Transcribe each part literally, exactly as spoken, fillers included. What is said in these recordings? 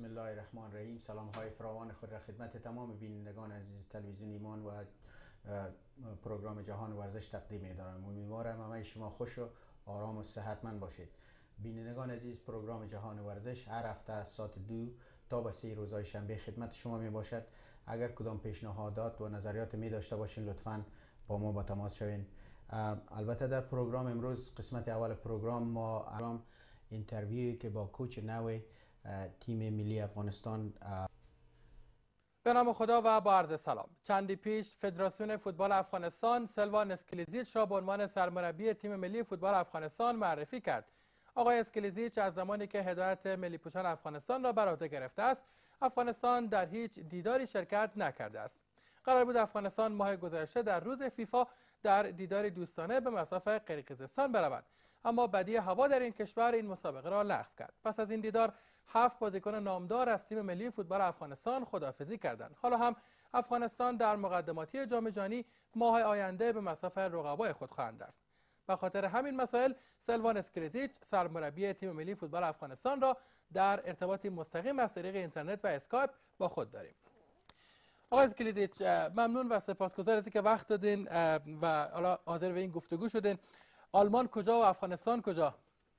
بسم الله الرحمن الرحیم. سلام های فراوان خود را خدمت تمام بینندگان عزیز تلویزیون ایمان و پروگرام جهان ورزش تقدیم می دارم. امیدوارم همه شما خوش و آرام و صحتمند باشید. بینندگان عزیز، پروگرام جهان ورزش هر هفته از ساعت دو تا به سه روزهای شنبه خدمت شما می باشد. اگر کدام پیشنهادات و نظریات می داشته باشین لطفاً با ما با تماس شوین. البته در پروگرام امروز قسمت اول پروگرام ما اینترویوی که با کوچ نو تیم ملی افغانستان. به نام خدا و با عرض سلام. چندی پیش فدراسیون فوتبال افغانستان سلوان اسکلیزیچ را به عنوان سرمربی تیم ملی فوتبال افغانستان معرفی کرد. آقای اسکلیزیچ از زمانی که هدایت ملی پوشان افغانستان را بر عهده گرفته است، افغانستان در هیچ دیداری شرکت نکرده است. قرار بود افغانستان ماه گذشته در روز فیفا در دیداری دوستانه به مصاف قرقیزستان برود، اما بدی هوا در این کشور این مسابقه را لغو کرد. پس از این دیدار هفت بازیکن نامدار از تیم ملی فوتبال افغانستان خداحافظی کردند. حالا هم افغانستان در مقدماتی جام جهانی ماه آینده به مصاف رقبای خود خواهند رفت. به خاطر همین مسائل سلوان اسکلیزیچ سرمربی تیم ملی فوتبال افغانستان را در ارتباطی مستقیم از طریق اینترنت و اسکایپ با خود داریم. آقای اسکلیزیچ، ممنون و سپاسگزار از اینکه وقت دادین و حالا حاضر به این گفتگو شدین. آلمان کجا و افغانستان کجا؟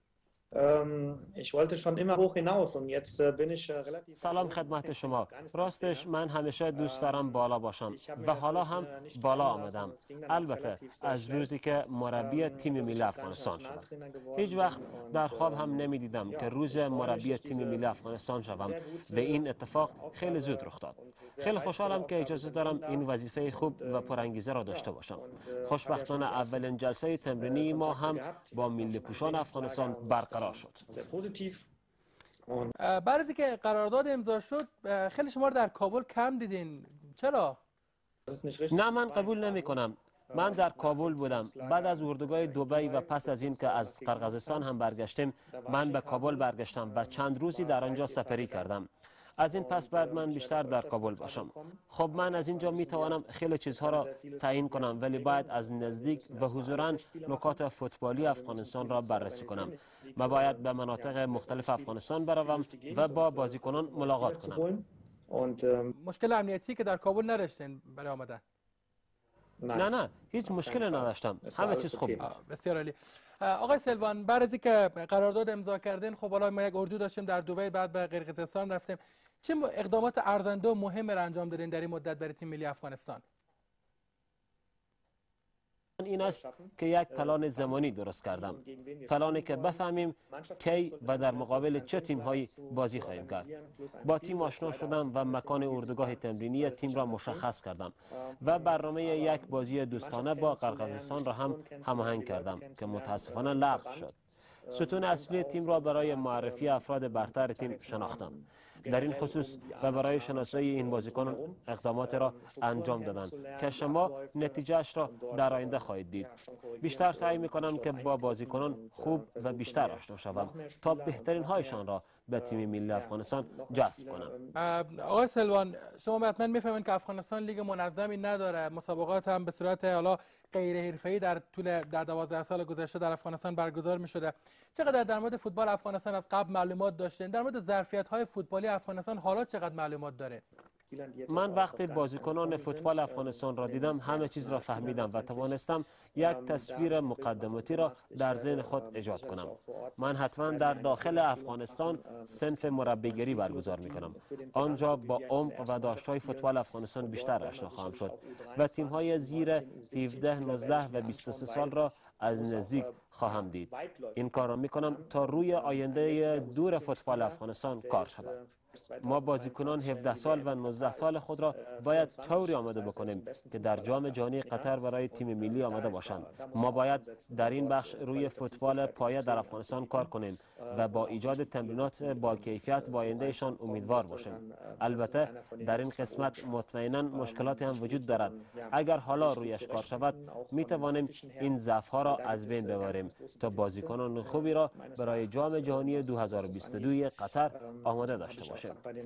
سلام خدمت شما. راستش من همیشه دوست دارم بالا باشم و حالا هم بالا آمدم. البته از روزی که مربی تیم ملی افغانستان شدم. هیچ وقت در خواب هم نمی دیدم که روز مربی تیم ملی افغانستان شوم و این اتفاق خیلی زود رخ داد. خیلی خوشحالم که اجازه دارم این وظیفه خوب و پرانگیزه را داشته باشم. خوشبختانه اولین جلسه تمرینی ما هم با ملی پوشان افغانستان برقرار شد. بعد از اینکه قرارداد امضا شد خیلی شما رو در کابل کم دیدین، چرا؟ نه، من قبول نمی کنم. من در کابل بودم. بعد از اردوگاه دبی و پس از این که از قرقیزستان هم برگشتیم، من به کابل برگشتم و چند روزی در آنجا سپری کردم. از این پس بعد من بیشتر در کابل باشم. خب من از اینجا می توانم خیلی چیزها را تعیین کنم، ولی باید از نزدیک و حضوراً نکات فوتبالی افغانستان را بررسی کنم. من باید به مناطق مختلف افغانستان بروم و با بازیکنان ملاقات کنم. مشکل امنیتی که در کابل نداشتین برای آمدن؟ نه نه هیچ مشکلی نداشتم. همه چیز خوب بود. بسیار عالی. آقای سلوان، بعد از اینکه قرارداد امضا کردین، خب حالا ما یک اردو داشتیم در دبی، بعد به قرقیزستان رفتیم. چه اقدامات ارزنده و مهم را انجام دادین در این مدت برای تیم ملی افغانستان؟ این است که یک پلان زمانی درست کردم. پلانی که بفهمیم کی و در مقابل چه تیم‌هایی بازی خواهیم کرد. با تیم آشنا شدم و مکان اردوگاه تمرینی تیم را مشخص کردم و برنامه یک بازی دوستانه با قرقیزستان را هم هماهنگ کردم که متاسفانه لغو شد. ستون اصلی تیم را برای معرفی افراد برتر تیم شناختم. در این خصوص و برای شناسایی این بازیکنان اقدامات را انجام دادند که شما نتیجهش را در آینده خواهید دید. بیشتر سعی می کنم که با بازیکنان خوب و بیشتر آشنا شوم تا بهترین هایشان را به تیم ملی افغانستان جذب کنم. آقای سلوان، شما حتما میفهمید که افغانستان لیگ منظمی نداره. مسابقات هم به صورت حالا غیر حرفه‌ای در طول در دوازده سال گذشته در افغانستان برگزار می‌شده. چقدر در مورد فوتبال افغانستان از قبل معلومات داشتین؟ در مورد ظرفیت‌های فوتبالی افغانستان حالا چقدر معلومات داره؟ من وقتی بازیکنان فوتبال افغانستان را دیدم همه چیز را فهمیدم و توانستم یک تصویر مقدماتی را در ذهن خود ایجاد کنم. من حتما در داخل افغانستان صنف مربیگری برگزار می کنم. آنجا با عمق و داشتهای فوتبال افغانستان بیشتر آشنا خواهم شد و تیم‌های زیر هفده، نوزده و بیست و سه سال را از نزدیک خواهم دید. این کار را می کنم تا روی آینده دور فوتبال افغانستان کار شود. ما بازیکنان هفده سال و نوزده سال خود را باید طوری آماده بکنیم که در جام جهانی قطر برای تیم ملی آماده باشند. ما باید در این بخش روی فوتبال پایه در افغانستان کار کنیم و با ایجاد تمرینات با کیفیت با آیندهشان امیدوار باشیم. البته در این قسمت مطمئنا مشکلاتی هم وجود دارد. اگر حالا رویش کار شود می توانیم این ضعف‌ها را از بین ببریم تا بازیکنان خوبی را برای جام جهانی دو هزار و بیست و دو قطر آماده داشته باشیم.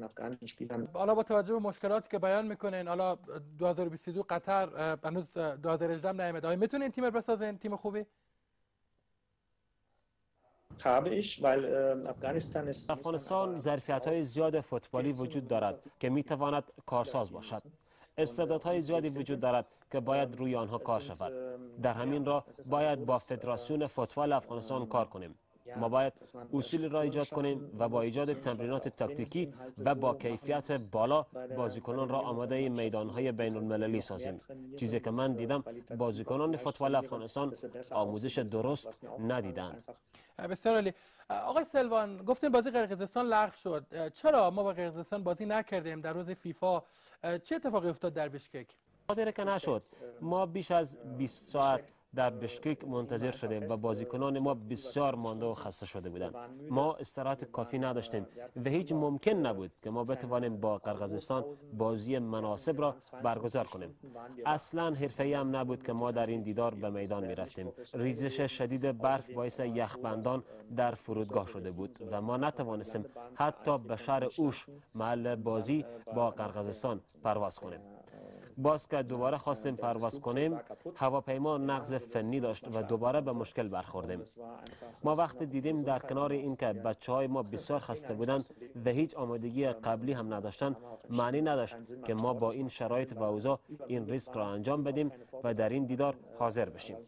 حالا با توجه به مشکلاتی که بیان میکنین، حالا دو هزار و بیست و دو قطر هنوز دو هزار و هجده نیامده، آیا میتونین تیم بسازین، تیم خوبی؟ افغانستان ظرفیت‌های زیاد فوتبالی وجود دارد که می‌تواند کارساز باشد. استعدادهای زیادی وجود دارد که باید روی آنها کار شود. در همین راه باید با فدراسیون فوتبال افغانستان کار کنیم. ما باید اصولی را ایجاد کنیم و با ایجاد تمرینات تاکتیکی و با کیفیت بالا بازیکنان را آماده میدانهای بین المللی سازیم. چیزی که من دیدم بازیکنان فوتبال افغانستان آموزش درست ندیدند. بسیار عالی. آقای سلوان، گفتیم بازی قرقیزستان لغو شد. چرا ما با قرقیزستان بازی نکردیم در روز فیفا؟ چه اتفاقی افتاد در بشکک؟ خاطر که نشد. ما بیش از بیست ساعت در بشکک منتظر شدیم و بازیکنان ما بسیار مانده و خسته شده بودند. ما استراحت کافی نداشتیم و هیچ ممکن نبود که ما بتوانیم با قرقیزستان بازی مناسب را برگزار کنیم. اصلا حرفه‌ای هم نبود که ما در این دیدار به میدان می رفتیم. ریزش شدید برف باعث یخبندان در فرودگاه شده بود و ما نتوانستیم حتی به شهر اوش محل بازی با قرقیزستان پرواز کنیم. باز که دوباره خواستیم پرواز کنیم، هواپیما نقض فنی داشت و دوباره به مشکل برخوردیم. ما وقتی دیدیم در کنار این که بچه های ما بسیار خسته بودند و هیچ آمادگی قبلی هم نداشتند، معنی نداشت که ما با این شرایط و اوضاع این ریسک را انجام بدیم و در این دیدار حاضر بشیم.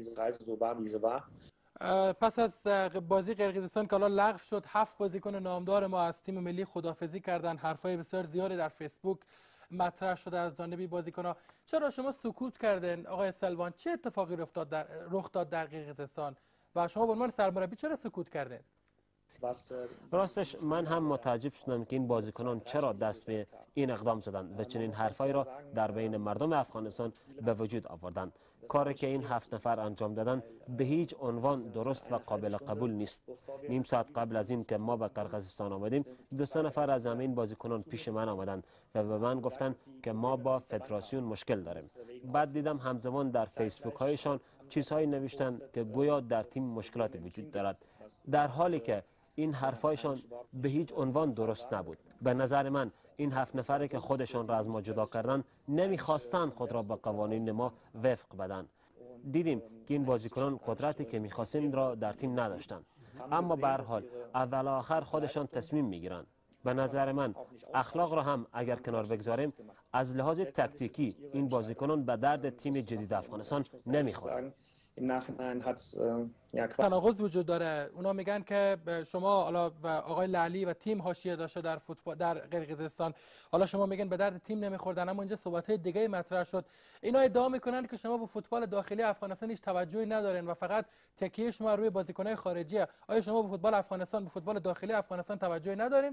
پس از بازی قرقیزستان که حالا لغو شد، هفت بازیکن نامدار ما از تیم ملی خداحافظی کردن. حرفای بسیار زیادی در فیسبوک مطرح شده از جانب بازیکن‌ها. چرا شما سکوت کردین آقای سلوان؟ چه اتفاقی رخ داد در رخ داد در قرقیزستان و شما به عنوان سرمربی چرا سکوت کردین؟ راستش من هم متعجب شدم که این بازیکنان چرا دست به این اقدام زدند و چنین حرفایی را در بین مردم افغانستان به وجود آوردند. کاری که این هفت نفر انجام دادن به هیچ عنوان درست و قابل قبول نیست. نیم ساعت قبل از این که ما به قرقیزستان آمدیم، دو سه نفر از همین بازیکنان پیش من آمدند و به من گفتند که ما با فدراسیون مشکل داریم. بعد دیدم همزمان در فیسبوک هایشان چیزهایی نوشتند که گویا در تیم مشکلات وجود دارد، در حالی که این حرفایشان به هیچ عنوان درست نبود. به نظر من این هفت نفره که خودشان را از ما جدا کردند نمیخواستند خود را به قوانین ما وفق بدن. دیدیم که این بازیکنان قدرتی که میخواستیم را در تیم نداشتند، اما به هر حال اول و آخر خودشان تصمیم میگیرند. به نظر من اخلاق را هم اگر کنار بگذاریم، از لحاظ تکتیکی این بازیکنان به درد تیم جدید افغانستان نمیخورند. تناقض وجود داره. اونا میگن که شما حالا و آقای لعلی و تیم حاشیه داشته در فوتبال در قرقیزستان، حالا شما میگن به درد تیم نمیخوردن، اما اینجا صحبت‌های دیگه مطرح شد. اینا ادعا میکنن که شما به فوتبال داخلی افغانستان هیچ توجهی ندارین و فقط تکیه شما روی بازیکن‌های خارجیه. آیا شما به فوتبال افغانستان به فوتبال داخلی افغانستان توجهی ندارین؟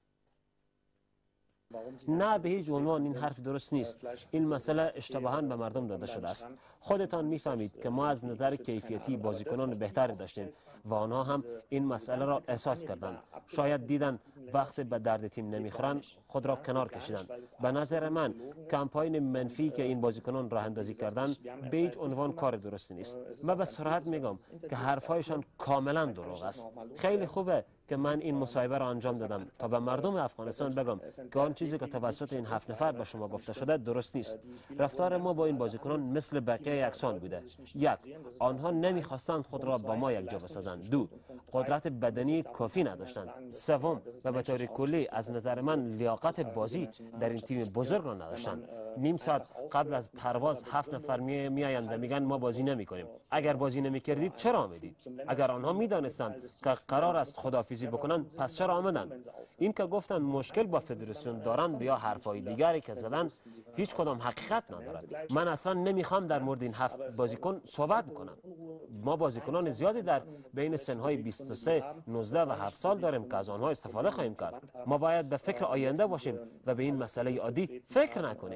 نه، به هیچ عنوان این حرف درست نیست. این مسئله اشتباهاً به مردم داده شده است. خودتان میفهمید که ما از نظر کیفیتی بازیکنان بهتری داشتیم و آنها هم این مسئله را احساس کردند. شاید دیدند وقت به درد تیم نمیخورند، خود را کنار کشیدند. به نظر من کمپاین منفی که این بازیکنان راه اندازی کردند به هیچ عنوان کار درستی نیست. من به صراحت میگم که حرفایشان کاملا دروغ است. خیلی خوبه که من این مصاحبه را انجام دادم تا به مردم افغانستان بگم که آن چیزی که توسط این هفت نفر به شما گفته شده درست نیست. رفتار ما با این بازیکنان مثل بقیه یکسان بوده. یک، آنها نمیخواستند خود را با ما یکجا بسازند. دو، قدرت بدنی کافی نداشتند. سوم، و به طور کلی از نظر من لیاقت بازی در این تیم بزرگ را نداشتند. نیم ساعت قبل از پرواز هفت نفر می میآیند و میگن ما بازی نمیکنیم. اگر بازی نمیکردید چرا آمدید؟ اگر آنها میدانستند که قرار است خداحافظی بکنن، پس چرا آمدند؟ این که گفتن مشکل با فدراسیون دارند یا حرفای دیگری که زدن هیچ کدام حقیقت ندارد. من اصلا نمیخوام در مورد این هفت بازیکن صحبت کنم. ما بازیکنان زیادی در بین سنهای بیست و سه، نوزده و هفت سال داریم که از آنها استفاده خواهیم کرد. ما باید به فکر آینده باشیم و به این مسئله عادی فکر نکنیم.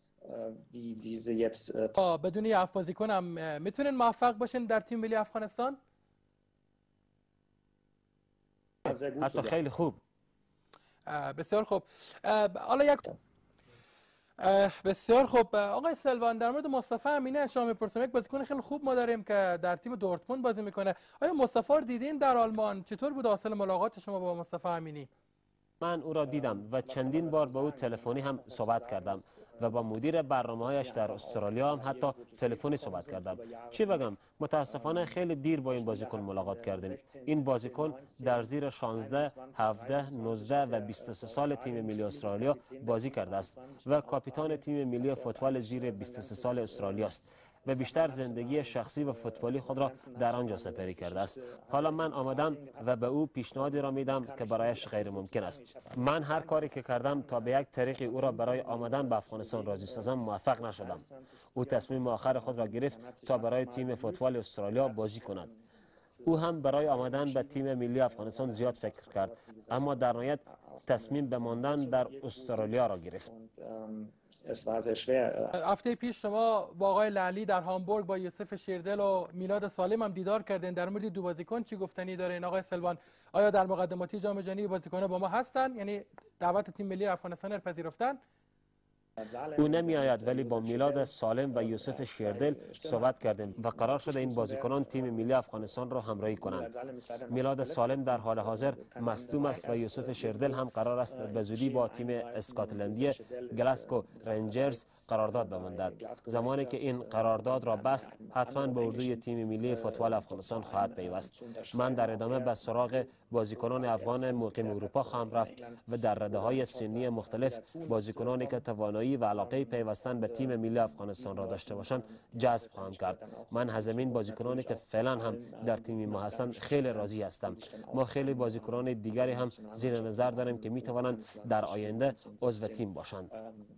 بدون یه هفت بازیکن هم میتونین موفق باشین در تیم ملی افغانستان؟ حتی خیلی خوب. بسیار خوب. حالا یک بسیار خوب. آقای سلوان، در مورد مصطفی امینی شما میپرسم. یک بازیکن خیلی خوب ما داریم که در تیم دورتموند بازی میکنه. آیا مصطفی رو دیدین در آلمان؟ چطور بود حاصل ملاقات شما با مصطفی امینی؟ من او را دیدم و چندین بار با او تلفنی هم صحبت کردم و با مدیر برنامه‌هایش در استرالیا هم حتی تلفنی صحبت کردم. چی بگم، متاسفانه خیلی دیر با این بازیکن ملاقات کردیم. این بازیکن در زیر شانزده، هفده، نوزده و بیست و سه سال تیم ملی استرالیا بازی کرده است و کاپیتان تیم ملی فوتبال زیر بیست و سه سال استرالیا است و بیشتر زندگی شخصی و فوتبالی خود را در آنجا سپری کرده است. حالا من آمدم و به او پیشنهادی را میدم که برایش غیر ممکن است. من هر کاری که کردم تا به یک طریقی او را برای آمدن به افغانستان راضی سازم موفق نشدم. او تصمیم آخر خود را گرفت تا برای تیم فوتبال استرالیا بازی کند. او هم برای آمدن به تیم ملی افغانستان زیاد فکر کرد، اما در نهایت تصمیم به ماندن در استرالیا را گرفت. هفته پیش شما با آقای لعلی در هامبورگ با یوسف شیردل و میلاد سالم هم دیدار کردین. در مورد دو بازیکن چی گفتنی دارین آقای سلوان؟ آیا در مقدماتی جام جهانی بازیکن‌ها با ما هستن؟ یعنی دعوت تیم ملی افغانستان را پذیرفتن؟ او نمی آید، ولی با میلاد سالم و یوسف شیردل صحبت کردیم و قرار شده این بازیکنان تیم ملی افغانستان را همراهی کنند. میلاد سالم در حال حاضر مصدوم است و یوسف شیردل هم قرار است به زودی با تیم اسکاتلندی گلاسکو رنجرز قرارداد ببندد. زمانی که این قرارداد را بست، حتما به اردوی تیم ملی فوتبال افغانستان خواهد پیوست. من در ادامه به سراغ بازیکنان افغان مقیم اروپا خواهم رفت و در رده‌های سنی مختلف بازیکنانی که توانایی و علاقه پیوستن به تیم ملی افغانستان را داشته باشند جذب خواهم کرد. من از همین بازیکنانی که فعلا هم در تیم ما هستند خیلی راضی هستم. ما خیلی بازیکنان دیگری هم زیر نظر داریم که می توانند در آینده عضو تیم باشند.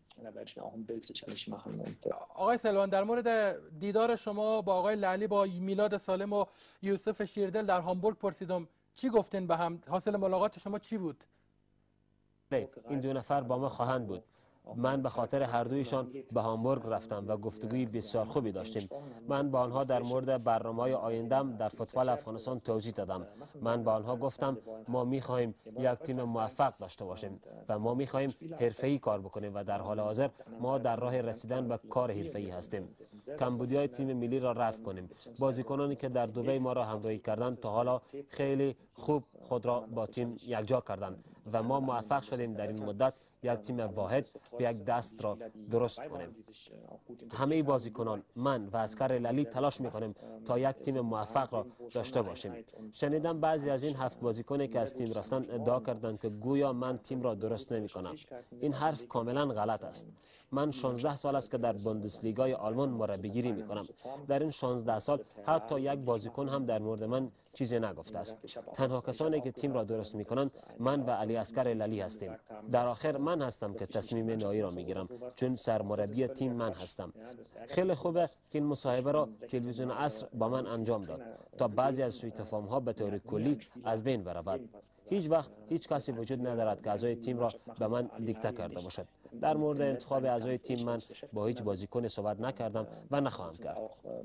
آقای سلوان، در مورد دیدار شما با آقای لعلی با میلاد سالم و یوسف شیردل در هامبورگ پرسیدم، چی گفتین به هم؟ حاصل ملاقات شما چی بود؟ این دو نفر با ما خواهند بود. من به خاطر هر دویشان به هامبورگ رفتم و گفتگوی بسیار خوبی داشتیم. من با آنها در مورد برنامه‌های آینده‌ام در فوتبال افغانستان توضیح دادم. من با آنها گفتم ما می‌خواهیم یک تیم موفق داشته باشیم و ما می‌خواهیم حرفه‌ای کار بکنیم و در حال حاضر ما در راه رسیدن به کار حرفه‌ای هستیم. کمبودی‌های تیم ملی را رفع کنیم. بازیکنانی که در دبی ما را همراهی کردند تا حالا خیلی خوب خود را با تیم یکجا کردند و ما موفق شدیم در این مدت یک تیم واحد و یک دست را درست کنیم. همه بازیکنان، من و عسکر للی تلاش میکنیم تا یک تیم موفق را داشته باشیم. شنیدم بعضی از این هفت بازیکنی که از تیم رفتن ادعا کردند که گویا من تیم را درست نمیکنم. این حرف کاملا غلط است. من شانزده سال است که در بوندسلیگای آلمان مربیگیری میکنم. در این شانزده سال حتی یک بازیکن هم در مورد من چیزی نگفته است. تنها کسانی که تیم را درست میکنند من و علی عسکر للی هستیم. در آخر من هستم که تصمیم نهایی را میگیرم، چون سرمربی تیم من هستم. خیلی خوبه که این مصاحبه را تلویزیون عصر با من انجام داد تا بعضی از سوء تفاهم ها به طور کلی از بین برود. هیچ وقت هیچ کسی وجود ندارد که اعضای تیم را به من دیکته کرده باشد. در مورد انتخاب اعضای تیم من با هیچ بازیکن صحبت نکردم و نخواهم کرد.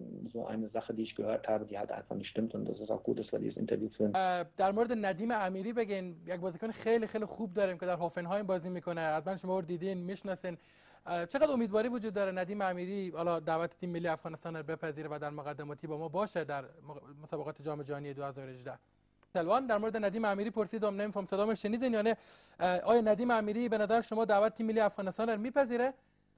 در مورد ندیم امیری بگین، یک بازیکن خیلی خیلی خوب داریم که در هوفنهایم بازی میکنه. حتما شما رو دیدین، میشناسین. چقدر امیدواری وجود داره ندیم امیری حالا دعوت تیم ملی افغانستان را بپذیره و در مقدماتی با ما باشه در مسابقات جام جهانی دو هزار و هجده؟ سلوان، در مورد ندیم امیری پرسیدم، نمیفهم صدامو شنیدین یا نه؟ آیا ندیم امیری به نظر شما دعوت تیم ملی افغانستان را میپذیره؟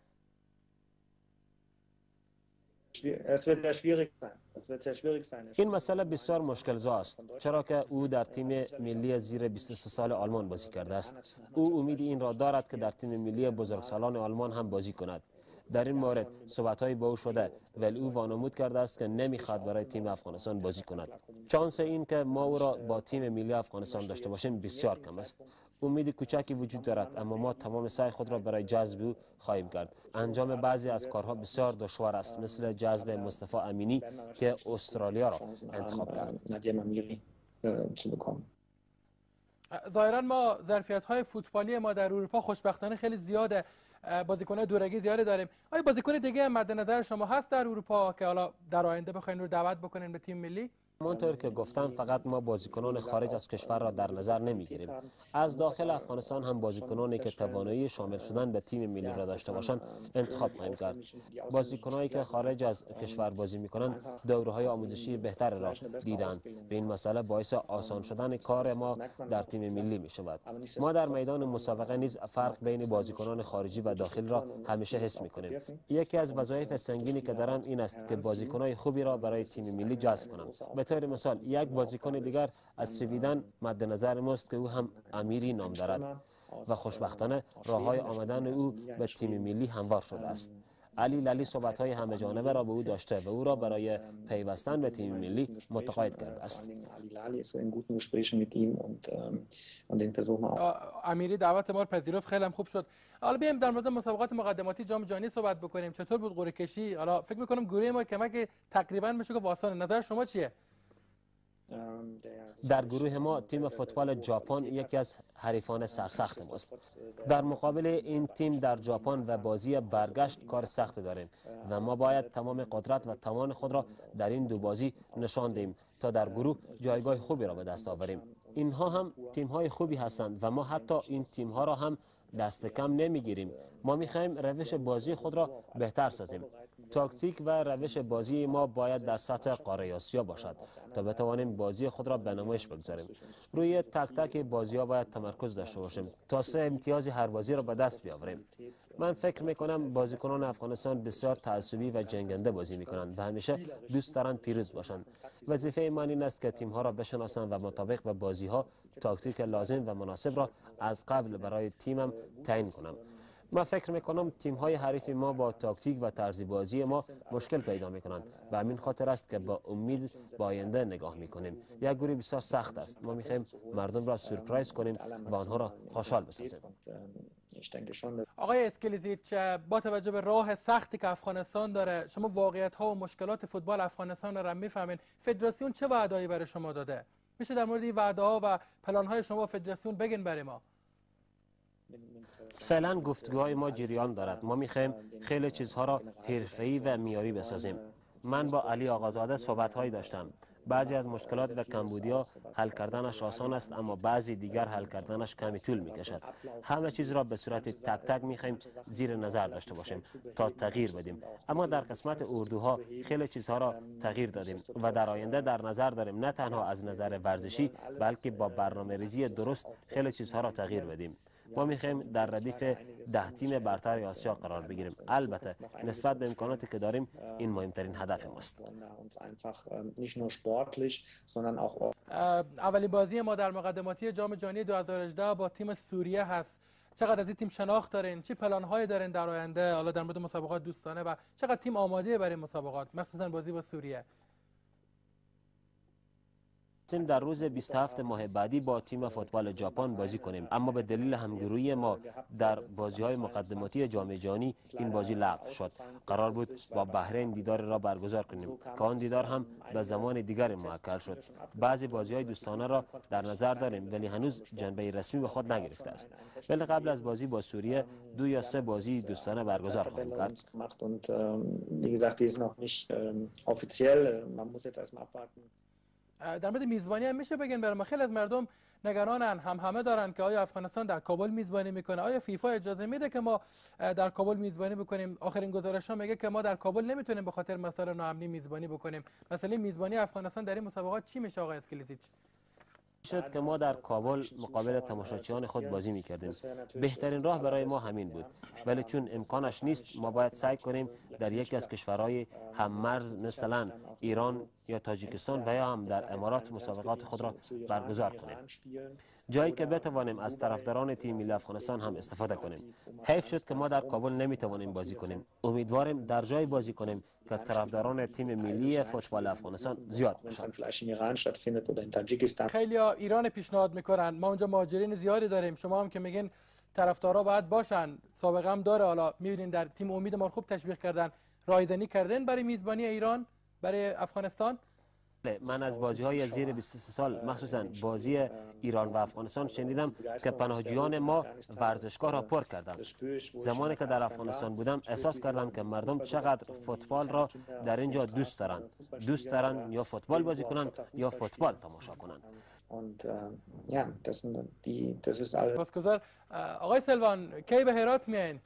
این مسئله بسیار مشکل زا است، چرا که او در تیم ملی زیر بیست و سه سال آلمان بازی کرده است. او امید این را دارد که در تیم ملی بزرگسالان آلمان هم بازی کند. در این مورد صحبت‌های با او شده، ولی او وانمود کرده است که نمیخواد برای تیم افغانستان بازی کند. شانس این که ما او را با تیم ملی افغانستان داشته باشیم بسیار کم است. امید کوچکی وجود دارد، اما ما تمام سعی خود را برای جذب او خواهیم کرد. انجام بعضی از کارها بسیار دشوار است، مثل جذب مصطفی امینی که استرالیا را انتخاب کرد. ظاهرا ما ظرفیت‌های فوتبالی ما در اروپا خوشبختانه خیلی زیاده، بازیکن‌های دورگی زیادی داریم. آیا بازیکن دیگه مد نظر شما هست در اروپا که حالا در آینده بخواین رو دعوت بکنین به تیم ملی؟ همانطور که گفتم فقط ما بازیکنان خارج از کشور را در نظر نمیگیریم. از داخل افغانستان هم بازیکنانی که توانایی شامل شدن به تیم ملی را داشته باشند انتخاب خواهیم کرد. بازیکنانی که خارج از کشور بازی میکنند دوره‌های آموزشی بهتر را دیدند و این مسئله باعث آسان شدن کار ما در تیم ملی می شود. ما در میدان مسابقه نیز فرق بین بازیکنان خارجی و داخلی را همیشه حس میکنیم. یکی از وظایف سنگینی که دارم این است که بازیکنان خوبی را برای تیم ملی جذب کنم. به طور مثال یک بازیکن دیگر از سویدن مد نظر ماست که او هم امیری نام دارد و خوشبختانه راههای آمدن او به تیم ملی هموار شده است. علی لالی صحبت‌های همه جانبه را به او داشته و او را برای پیوستن به تیم ملی متقاعد کرده است. امیری دعوت ما رو پذیرفت، خیلی هم خوب شد. حالا بیایم در مورد مسابقات مقدماتی جام جهانی صحبت بکنیم. چطور بود قرعه کشی؟ حالا فکر می‌کنم گروه ما کمک تقریبا میشه گفت آسانه. نظر شما چیه؟ در گروه ما تیم فوتبال ژاپن یکی از حریفان سرسخت ماست. در مقابل این تیم در ژاپن و بازی برگشت کار سخت داریم و ما باید تمام قدرت و توان خود را در این دو بازی نشان دهیم تا در گروه جایگاه خوبی را به دست آوریم. اینها هم تیم های خوبی هستند و ما حتی این تیم ها را هم دست کم نمیگیریم. ما میخواهیم روش بازی خود را بهتر سازیم. تاکتیک و روش بازی ما باید در سطح قاره آسیا باشد تا بتوانیم بازی خود را به نمایش بگذاریم. روی تک تک بازی ها باید تمرکز داشته باشیم تا سه امتیاز هر بازی را به دست بیاوریم. من فکر میکنم بازیکنان افغانستان بسیار تعصبی و جنگنده بازی میکنند و همیشه دوست دارند پیروز باشند. وظیفه من این است که تیم ها را بشناسم و مطابق به بازی ها تاکتیک لازم و مناسب را از قبل برای تیمم تعیین کنم. من فکر میکنم تیم های حریف ما با تاکتیک و طرز بازی ما مشکل پیدا میکنند و همین خاطر است که با امید با آینده نگاه میکنیم. یک گروه بسیار سخت است. ما میخواهیم مردم را سورپرایز کنیم و آنها را خوشحال بسازیم. آقای اسکلیزیچ، با توجه به راه سختی که افغانستان داره، شما واقعیت ها و مشکلات فوتبال افغانستان را میفهمین. فدراسیون چه وعده‌ای برای شما داده؟ میشه در مورد این وعده ها و پلان های شما فدراسیون بگین برای ما؟ فعلا گفتگوهای ما جریان دارد. ما میخواهیم خیلی چیزها را حرفه‌ای و معیاری بسازیم. من با علی آقازاده صحبت‌هایی داشتم. بعضی از مشکلات و کمبودی‌ها حل کردنش آسان است، اما بعضی دیگر حل کردنش کمی طول می‌کشد. همه چیز را به صورت تک تک می‌خواهیم زیر نظر داشته باشیم تا تغییر بدیم. اما در قسمت اردوها خیلی چیزها را تغییر دادیم و در آینده در نظر داریم نه تنها از نظر ورزشی بلکه با برنامه‌ریزی درست خیلی چیزها را تغییر بدیم. ما میخواهیم در ردیف ده تیم برتر آسیا قرار بگیریم. البته نسبت به امکاناتی که داریم این مهمترین هدف ماست. اولین بازی ما در مقدماتی جام جهانی دو هزار و هجده با تیم سوریه هست. چقدر از این تیم شناخت دارین؟ چه پلن‌هایی دارین در آینده؟ حالا در مورد مسابقات دوستانه و چقدر تیم آماده برای مسابقات، مخصوصا بازی با سوریه؟ در روز بیست و هفتم ماه بعدی با تیم فوتبال ژاپن بازی کنیم، اما به دلیل همگروهی ما در بازی‌های مقدماتی جام جهانی این بازی لغو شد. قرار بود با بحرین دیدار را برگزار کنیم که آن دیدار هم به زمان دیگر مؤکد شد. بعضی بازی‌های دوستانه را در نظر داریم ولی هنوز جنبه رسمی به خود نگرفته است. ولی قبل از بازی با سوریه دو یا سه بازی دوستانه برگزار خواهیم کرد. در مورد میزبانی هم میشه بگین برای ما؟ خیلی از مردم نگرانن، هم همه دارن که آیا افغانستان در کابل میزبانی میکنه؟ آیا فیفا اجازه میده که ما در کابل میزبانی بکنیم؟ آخرین گزارش ها میگه که ما در کابل نمیتونیم به خاطر مسائل ناامنی میزبانی بکنیم. مثلا میزبانی افغانستان در این مسابقات چی میشه آقای اسکلیزیچ؟ شد که ما در کابل مقابل تماشاچیان خود بازی میکردیم. بهترین راه برای ما همین بود، ولی چون امکانش نیست ما باید سعی کنیم در یکی از کشورهای هممرز مثلا ایران یا تاجیکستان و یا هم در امارات مسابقات خود را برگزار کنیم، جایی که بتوانیم از طرفداران تیم ملی افغانستان هم استفاده کنیم. حیف شد که ما در کابل نمیتوانیم بازی کنیم. امیدواریم در جای بازی کنیم که طرفداران تیم ملی فوتبال افغانستان زیاد باشند. خیلی ها ایران پیشنهاد میکنن، ما اونجا مهاجرین زیادی داریم، شما هم که میگین طرفدارا باید باشن، سابقه هم داره. حالا میبینین در تیم امید ما خوب تشویق کردن، رایزنی کردن برای میزبانی ایران برای افغانستان. من از بازی های زیر بیست و سه سال مخصوصا بازی ایران و افغانستان شنیدم که پناهجویان ما ورزشگاه را پر کردند. زمانی که در افغانستان بودم احساس کردم که مردم چقدر فوتبال را در اینجا دوست دارند. دوست دارند یا فوتبال بازی کنند یا فوتبال تماشا کنند. بسیار آقای سلوان، کی به هرات میاین؟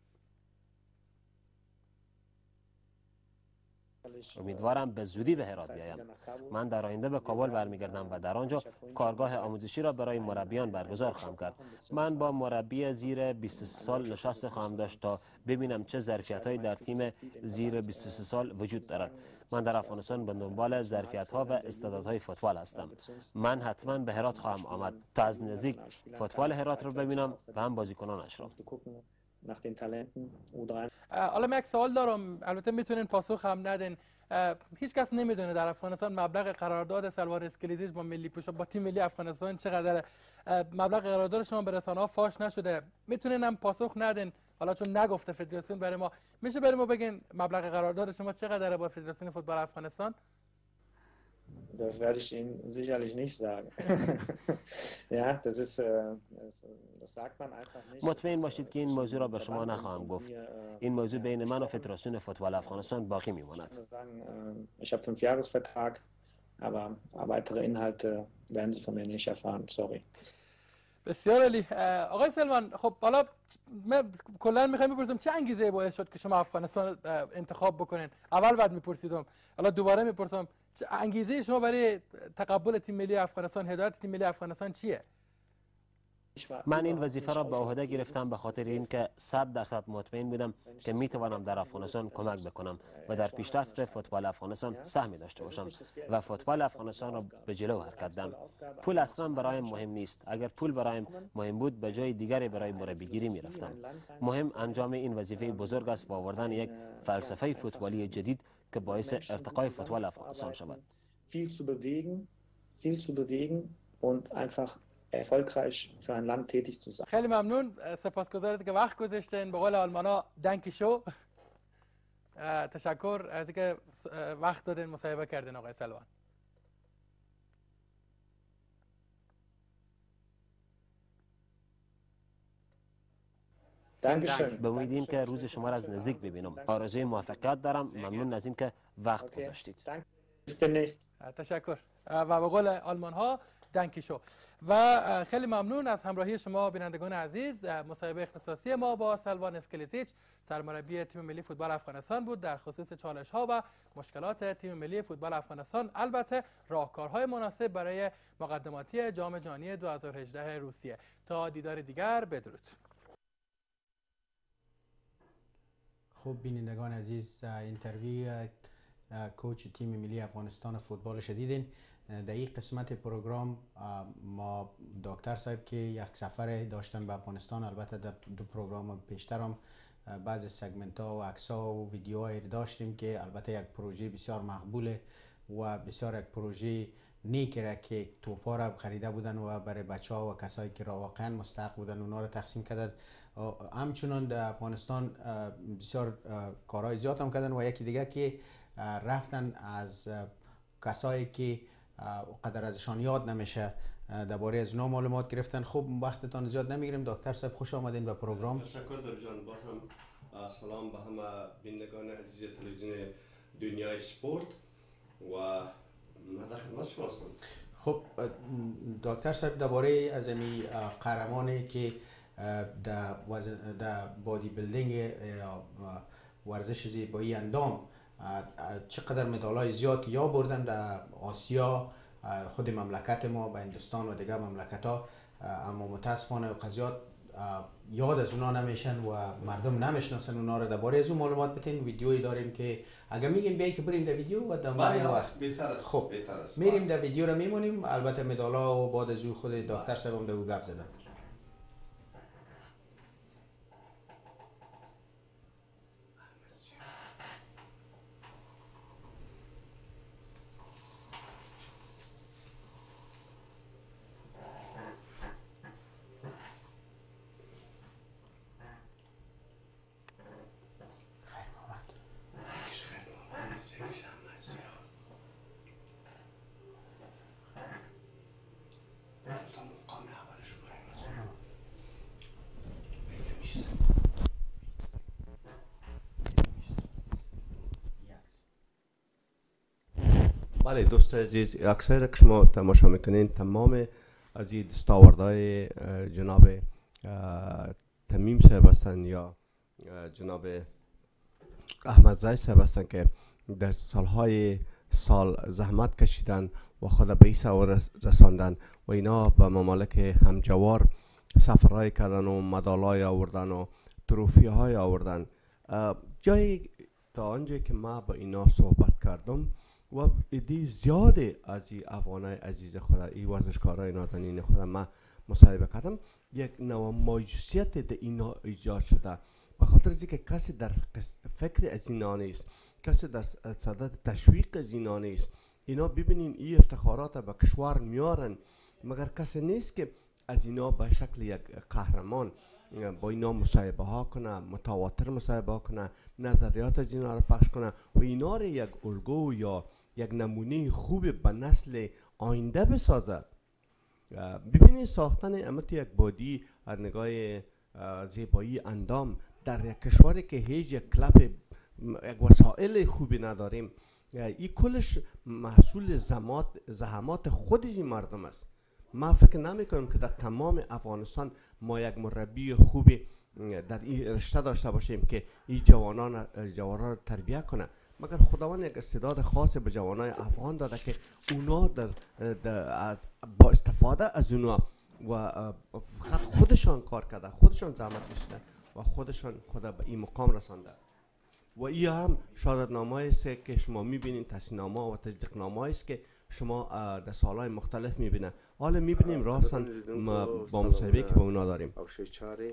امیدوارم به زودی به هرات بیایم. من در آینده به کابل برمیگردم و در آنجا کارگاه آموزشی را برای مربیان برگزار خواهم کرد. من با مربی زیر بیست و سه سال نشست خواهم داشت تا ببینم چه ظرفیت‌هایی در تیم زیر بیست و سه سال وجود دارد. من در افغانستان به دنبال ظرفیت‌ها و استعدادهای فوتبال هستم. من حتما به هرات خواهم آمد تا از نزدیک فوتبال هرات را ببینم و هم بازیکنانش را. حالا من یک سوال دارم، البته میتونین پاسخ هم ندین. هیچ کس نمیدونه در افغانستان مبلغ قرارداد سلوان اسکلیزیچ با ملی پوشا با تیم ملی افغانستان چقدره. مبلغ قرارداد شما به رسانه ها فاش نشده، میتونین هم پاسخ ندین. حالا چون نگفته فدراسیون برای ما، میشه برای ما بگین مبلغ قرارداد شما چقدره با فدراسیون فوتبال افغانستان؟ Das werde ich Ihnen sicherlich nicht sagen. Ja, das ist, das sagt man einfach nicht. مطمئن باشید که این موضوع را به شما نخواهم گفت. این موضوع بین من و فدراسیون فوتبال افغانستان باقی میماند. Ich habe fünf Jahresvertrag, aber weitere Inhalte werden Sie von mir nicht erfahren. Sorry. بسیار عالی. آقای سلمان، خب حالا من کلا میخوایم بپرسم چه انگیزه باعث شد که شما افغانستان انتخاب بکنین؟ اول بعد میپرسیدم، حالا دوباره میپرسم چه انگیزه شما برای تقبل تیم ملی افغانستان، هدایت تیم ملی افغانستان چیه؟ من این وظیفه را به عهده گرفتم به خاطر اینکه صد درصد مطمئن بودم که می توانم در افغانستان کمک بکنم و در پیشرفت فوتبال افغانستان سهمی داشته باشم و فوتبال افغانستان را به جلو حرکت دهم. پول اصلا برایم مهم نیست. اگر پول برایم مهم بود به جای دیگری برای مربیگیری می رفتم. مهم انجام این وظیفه بزرگ است و آوردن یک فلسفه فوتبالی جدید که باعث ارتقای فوتبال افغانستان شود. Viel zu bewegen, viel zu bewegen und einfach erfolgreich für ein Land tätig zu sein. خیلی ممنون، سپاسگزارم که وقت گذاشتین. به قول آلمانا دنکی شو. تشکر از اینکه وقت دادین مصاحبه کردین آقای سلوان. به امیدیم که روز شما را از نزدیک ببینم. آرزوی موفقیت دارم. ممنون از اینکه وقت گذاشتید. تشکر و به قول آلمان ها دنکی شو. و خیلی ممنون از همراهی شما بینندگان عزیز. مصاحبه اختصاصی ما با سلوان اسکلیزیچ سرمربی تیم ملی فوتبال افغانستان بود در خصوص چالش ها و مشکلات تیم ملی فوتبال افغانستان، البته راهکارهای مناسب برای مقدماتی جام جهانی دو هزار و هجده روسیه. تا دیدار دیگر، بدرود. خوب بینندگان عزیز، اینترویو کوچ تیم ملی افغانستان فوتبال شدیدین. در این قسمت پروگرام ما دکتر صاحب که یک سفر داشتن به افغانستان، البته در دو پروگرام پیشتر هم بعض سگمنت ها و عکس ها و ویدیوهایی داشتیم که البته یک پروژه بسیار مقبوله و بسیار یک پروژه نیک را که توپا را خریده بودن و برای بچه ها و کسایی که را واقعا مستحق بودن اونا را تقسیم کردن. همچنان در افغانستان بسیار کارهای زیاد هم کردن و یکی دیگه که رفتن از کسایی که قدر ازشان یاد نمیشه درباره از اونا معلومات گرفتن. خوب وقتتان زیاد نمیگیریم. دکتر صاحب خوش آمدین به پروگرام. تشکر زرب جان. باز هم سلام به همه بینندگان عزیز تلویزیون دنیای سپورت و من در خدمت شما هستم. خب دکتر صاحب درباره از این قهرمانی که در در بادی بیلدینگ یا ورزش زیبایی اندام چقدر مدال‌های زیاد یا بردن در آسیا، خود مملکت ما به هندوستان و دیگر مملکت‌ها، اما متاسفانه قضیات یاد از اونا نمیشن و مردم نمیشناسن اونا رو. درباره از اون معلومات بتین. ویدیویی داریم که اگر میگین بیاین که بریم در ویدیو و در مورد وقت بهتر است. خب میریم در ویدیو رو میمونیم. البته مدال‌ها و بعد از خود دکتر صاحب هم در گپ زدن. بله دوست عزیز، اکثر که شما تماشا میکنین تمام از این دستاوردهای جناب تمیم صاحب هستن یا جناب احمد زای صاحب هستن که در سالهای سال زحمت کشیدن و خود به این سوار رساندن و اینا به ممالک همجوار سفرهای کردن و مدالای آوردن و تروفی های آوردن. جایی تا آنجا که ما با اینا صحبت کردم و ایدی زیاده از این افغانای عزیز خود، این ورزشکارای نازنین خود ما مصاحبه کردم، یک نوع مایوسیت در اینا ایجاد شده به خاطر از اینکه کسی در فکر از اینا نیست، کسی در صدد تشویق از اینا نیست. اینا ببینین این افتخارات به کشور میارن مگر کسی نیست که از اینا به شکل یک قهرمان با اینا مصاحبه ها کنه، متواتر مصاحبه ها کنه، نظریات از اینا رو پخش کنه و اینا رو یک الگو یا یک نمونه خوب به نسل آینده بسازه. ببینید ساختن امت یک بادی از نگاه زیبایی اندام در یک کشوری که هیچ یک کلپ یک وسایل خوبی نداریم، این کلش محصول زحمات زحمات خود این مردم است. ما فکر نمی کنم که در تمام افغانستان ما یک مربی خوبی در این رشته داشته باشیم که این جوانان جوانان رو تربیت کنه، مگر خداوند یک استعداد خاص به جوانای افغان داده که اونا در, در از با استفاده از اونا و خودشان کار کرده، خودشان زحمت کشیده و خودشان خود به این مقام رسانده. و این هم شهادتنامه است که شما میبینید، تصدیقنامه و تصدیقنامه است که شما در سالهای مختلف میبینید. حالا میبینیم راستن با مصاحبه که با اونا داریم. اوشیچاری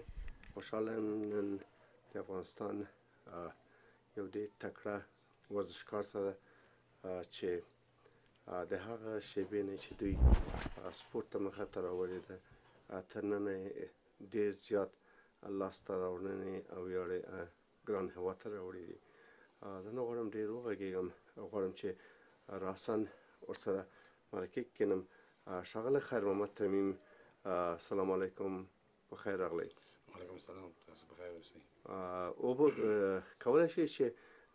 خوشحالم در افغانستان یو ډېر تکړه ورزشکار سره چې د هغه شیبې نه چې دوی سپورت ته مخه ته راوړې ده تر ننه ډېر زیات لاسته راوړنې او ویاړې ګران هېواد ته راوړي دي. زه نه غواړم ډېر وغږېږم، غواړم چې راسن ورسره مرکه کړم. ښاغلی خیر محمد تمیم، سلام علیکم، په خیر راغلی. وعلیکم السلام، تاسو په خیر اوسئ. او به کولی شئ چې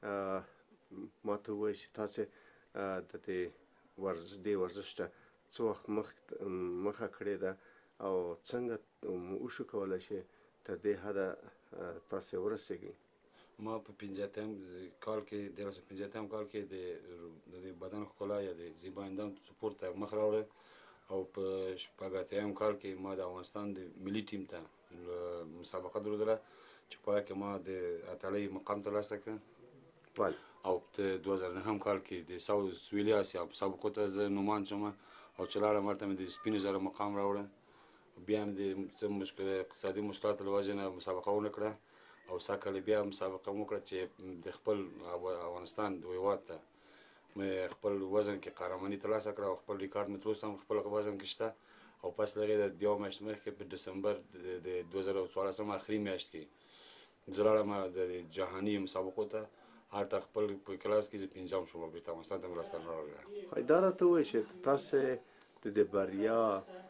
ما ته ووایئ چې تاسې د دې ورزش دې ورزش ته څه وخت مخه کړې ده او څنګه وشو کولی شئ تر دې حده تاسې ورسېږئ؟ ما په پنځاتم کال کې د رسم پنځاتم کال کې د بدن ښکلا یا د زیبا اندام سپورت ته مخ راوړی او په شپږ کال کې ما د افغانستان د ملي ټیم ته مسابقه درلودله چې په هغه کې ما د اتلۍ مقام ترلاسه کړ. او په دوه زره نهم کال کې د ساوث سویلي اسیا مسابقو ته زه نومان شوم او چې لاړم هلته مې د سپینو زرو مقام راوړی. بیا مې د څه مشکل اقتصادي مشکلاتو له وجې نه مسابقه ونه کړه او سږ کال بیا مسابقه مو وکړه چې د خپل افغانستان هېواد ته مې خپل وزن کې قهرماني ترلاسه کړه او خپل ریکارډ مې تر اوسه هم خپل وزن کې شته. او پس له هغې د یوه میاشت مخکې په ډسمبر د دوه زره څوارلسم اخري میاشت کې زه لاړم د جهاني مسابقو ته، هلته خپل په کلاس کې زه پنځم شوم، بېرته افغانستان ته مې لاسته راوړی. دا راته ووایئ چې تاسې د دې بریا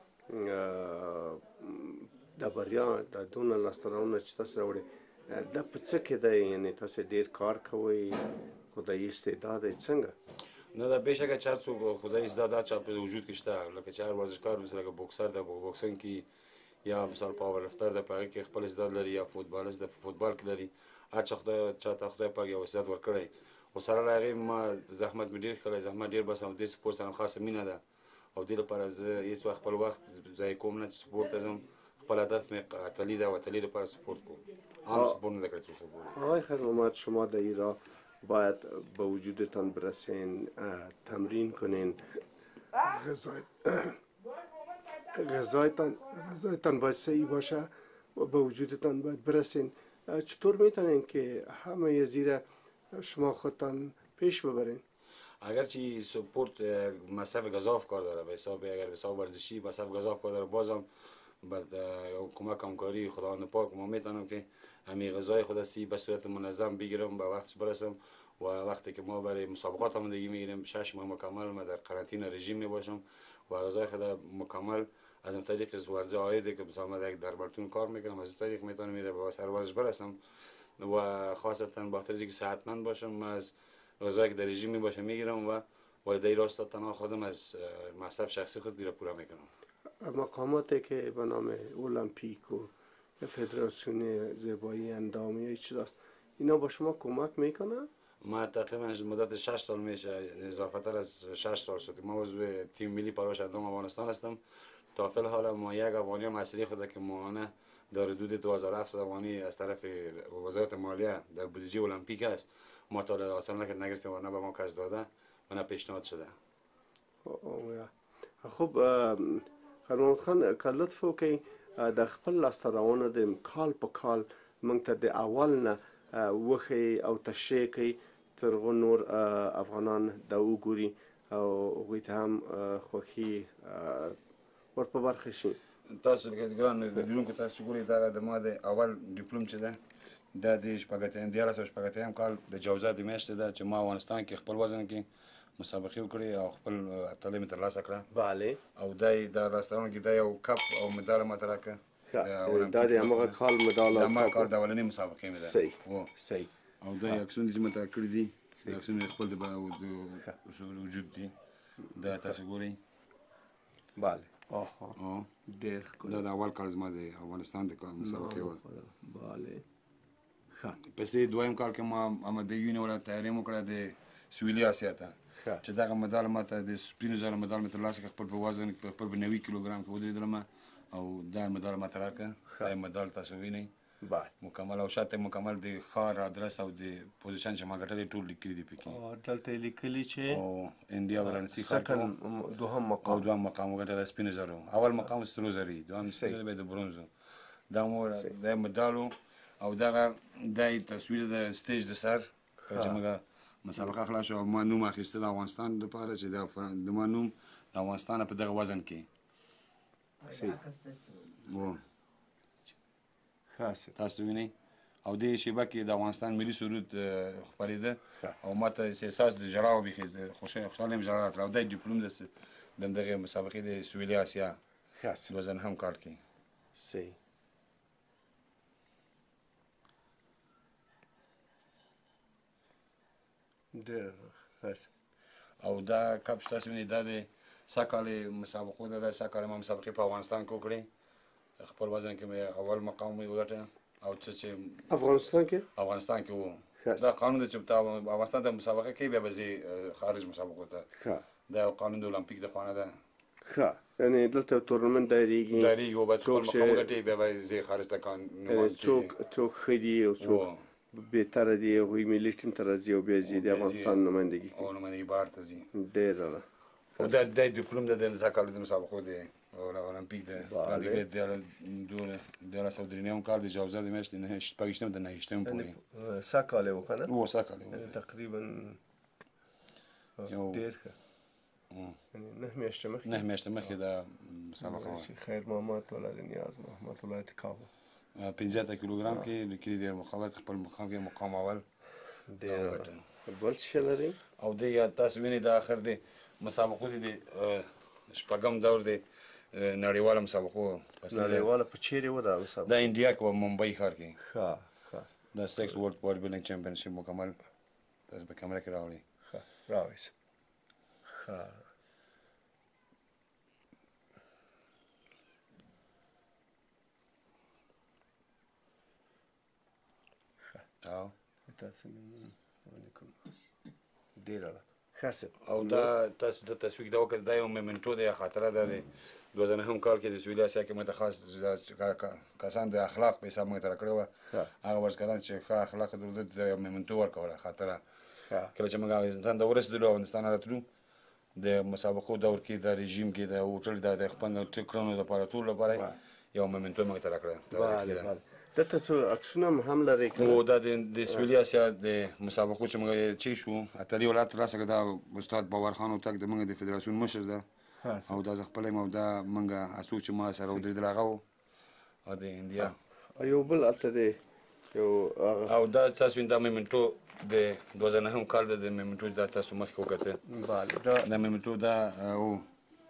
د بریا د دونه لاسته راوړنه چې تاسې راوړې دا په څه کې دی؟ یعنې تاسې ډېر کار کوئ، خدایي استعداد دی، څنګه؟ نه دا بېشکه چې هر څوک خدایي استعداد چا په وجود کې شته، لکه چې هر ورزشکار مثل لکه بوکسر ده په بوکسنګ کې یا مثال پاور لفتر ده په هغې کې خپل استعداد لري، یا فوټبالست ده په فوټبال کې لري. هر چا خدای چاته خدای پاک یو استعداد ورکړی. خو سره له هغې ما زحمت مې ډېر کړی، زحمت ډېر باسم. دې سپورت سره خاصه مینه ده او دې لپاره زه هېڅ وخت خپل وخت ضایع کوم نه چې سپورت ته ځم. خپل هدف مې اتلي ده او اتلي لپاره سپورت کوم. عام سپورت نه ده کړی تر اوسه پورې. آقای خیر محمد، شما در این راه باید به وجودتان برسین، تمرین کنین، غذایتان غذایتان باید صحیح باشه و به وجودتان باید برسین. چطور میتونین که همه زیر شما خودتان پیش ببرین؟ اگرچه سپورت مصرف گزاف کار داره، به حساب اگر به حساب ورزشی مصرف گزاف کار داره، بازم بعد کمک همکاری خداوند پاک ما میتونم که همین غذای خود سی به صورت منظم بگیرم، به وقتش برسم و وقتی که ما برای مسابقات آمادگی میگیریم شش ماه مکمل ما در قرنطینه رژیم می باشم و غذای خود مکمل از این طریق از ورزش عایده که مثلا یک دربالتون کار میکنم، از این طریق میتونم میره به سر ورزش برسم و خاصتا با طریقی که صحتمند باشم. ما از غذایی که در رژیم می باشم میگیرم و ولی در این راستا تنها خودم از مصرف شخصی خود دیره پورا میکنم. مقاماتی که به نام المپیک و فدراسیون زیبایی اندامی یا چیز است، اینا با شما کمک میکنن؟ ما تقریبا مدت شش سال میشه، اضافه‌تر از شش سال شد ما عضو تیم ملی پرورش اندام افغانستان هستم. تا فعل حالا ما یک افغانی مسئله خود که ماهانه در حدود دو هزار و هفتصد افغانی از طرف وزارت مالیه در بودجه المپیک است. ما تا حاصل نکرد نگرفتیم و نه به ما کس داده و نه پیشنهاد شده. خب خانم خان که لطف وکړئ د خپل لاسته راوړنو د کال په کال موږ ته د اول نه وښیي او تشریح کړئ تر هغو نور افغانان دا وګوري او هغوی ته هم خوښي ور په برخه شي. تاسو لکه ګران لیدونکو تاسو ګورئ دغه د ما د اول ډیپلوم چې ده دا د شپږ اتیا دیارلس او شپږ اتیا کال د جوزا د میاشتې ده چې ما افغانستان کې خپل وزن کې مسابقې وکړې او خپل اتلې مې ترلاسه کړه. بله. او دا د راستانو کې دا یو کپ او مډال ماته راکړه. دا د هماغه کال مډال او هماغه کال د اولنۍ مسابقې مې ده. صحیح صحیح. او دا عکسونه چې ماته کړي دي عکسونه خپل د وجود دي دا تاسو ګورئ. بله. آها ډېر ښکلی. دا د اول کال زما د افغانستان د مسابقې وه. بله ښه. پسې دویم کال کې ما د یونې ولا تیاري مو کړه د سویلي اسیا ته چې دغه مډال ماته د سپینو زرو مډال مې ترلاسه کړ. خپل په وزن په خپل په نوي کیلوګرام کې ودرېدلم او دا مډال ماته راکړه. دا مډال تاسو وینئ مکمل او شاته مکمل د ښار ادرس او د پوزیشن چې ما ګټلې ټول لیکلي دي پکې. دلته یې لیکلي چې او انډیا ورنسي ښار کې دوهم مقام او دوهم مقام وګټه د سپینو زرو. اول مقام سرو زري، دوهم سپینو به د برونزو. دا مو دا مډال او دغه د تصویر د سټیج د سر چې موږ مسابقه خلاص شو ما نوم اخیسته د افغانستان لپاره چې د ما نوم د افغانستان په دغه وزن کې تاسو وینئ. او دې شیبه کې د افغانستان ملي سرود خپرېده او ما ته احساس د ژړاو بیخي خوشحاله یم ژړا راکړه. او دا ډیپلوم د دغې مسابقې د سویلي اسیا دوه زره نهم کال کې. صحیح. ډېر ښه. او دا کپ چې تاسو وینئ دا د سږ کال مسابقو ده. دا سږ کال ما مسابقې په افغانستان کې وکړې. خپل وزن کې مې اول مقام مې وګټه او څه چې افغانستان کې افغانستان کې وو. دا قانون دی چې په افغانستان ته مسابقه کوي بیا به ځي خارج مسابقو ته. دا یو قانون د المپیک د خوا نه ده. ښه یعنې دلته تورنمنت دایریږي دایریږي او باید خپل مقام وګټي بیا به ځي خارج ته. څوک څوک ښه دي او څوک بهتره دي هغوی ملي ټیم ته راځي او بیا ځي د افغانستان نمایندګي او نمایندګي بهر ته ځي. ډېره او دا د ډیپلوم د سږ کال د مسابقو دی المپیک ده. د دیارلس او درې نیم کال د جوزا د میاشتې نه شپږویشتم د نهه پورې سږ کال یې وه که نه؟ هو سږ کال یې وه تقریبا ډېر ښه نهه میاشتې مخکې نهه میاشتې مخکې دا مسابقه وه. خیر محمد ولد نیاز محمد الله اتکاب پنځه اتیا کیلوګرام کې لیکلي دي مقاومت خپل مقام کې مقام اول. ډېر بل څه شی لري؟ او دی تاسو وینئ د آخر د مسابقو د شپږم دور د نړیواله مسابقو. نړیواله په چیرې وه دا مسابقه؟ دا انډیا کې وه ممبئی ښار کې. ښه ښه. دا سکس ورلډ باډي بلډینګ چمپینشپ مکمل تاسو په کیمره کې راوړئ. ښه راوایسه. ښه او تاسو علیکم ډېره ښه. او دا تاسو د تصویر دا وکړه دا یو میمنټو دی خاطره ده د دوه زره نهم کال کې د سویلي اسیا کې ماته خاص کسان د اخلاق په حساب ماته راکړې وه. هغه ورزشکاران چې ښه اخلاق درلود د یو میمنټو ورکوله خاطره. کله چې موږ افغانستان ته ورسېدلو افغانستان راتلو د مسابقو دور کې د رژیم کې د هوټل د خپل کړنو لپاره ټول لپاره یو میمنټو موږ ته راکړه. دلته څو عکسونه هم لرئ که نه؟ او دا د سویلي اسیا د مسابقو چې موږ چی شو اتلې ولایت ترلاسه کړه دا استاد باور خان هوتک د موږ د فدراسیون مشر ده او دا زه خپله یم او دا موږ هڅو چې ما سره ودرېدل هغه و او د انډیا یو بل هلته دی یو او دا تاسو دا میمنټو د دوه زره نهم کال د میمنټو دا تاسو مخکې وکتل. دا میمنټو دا او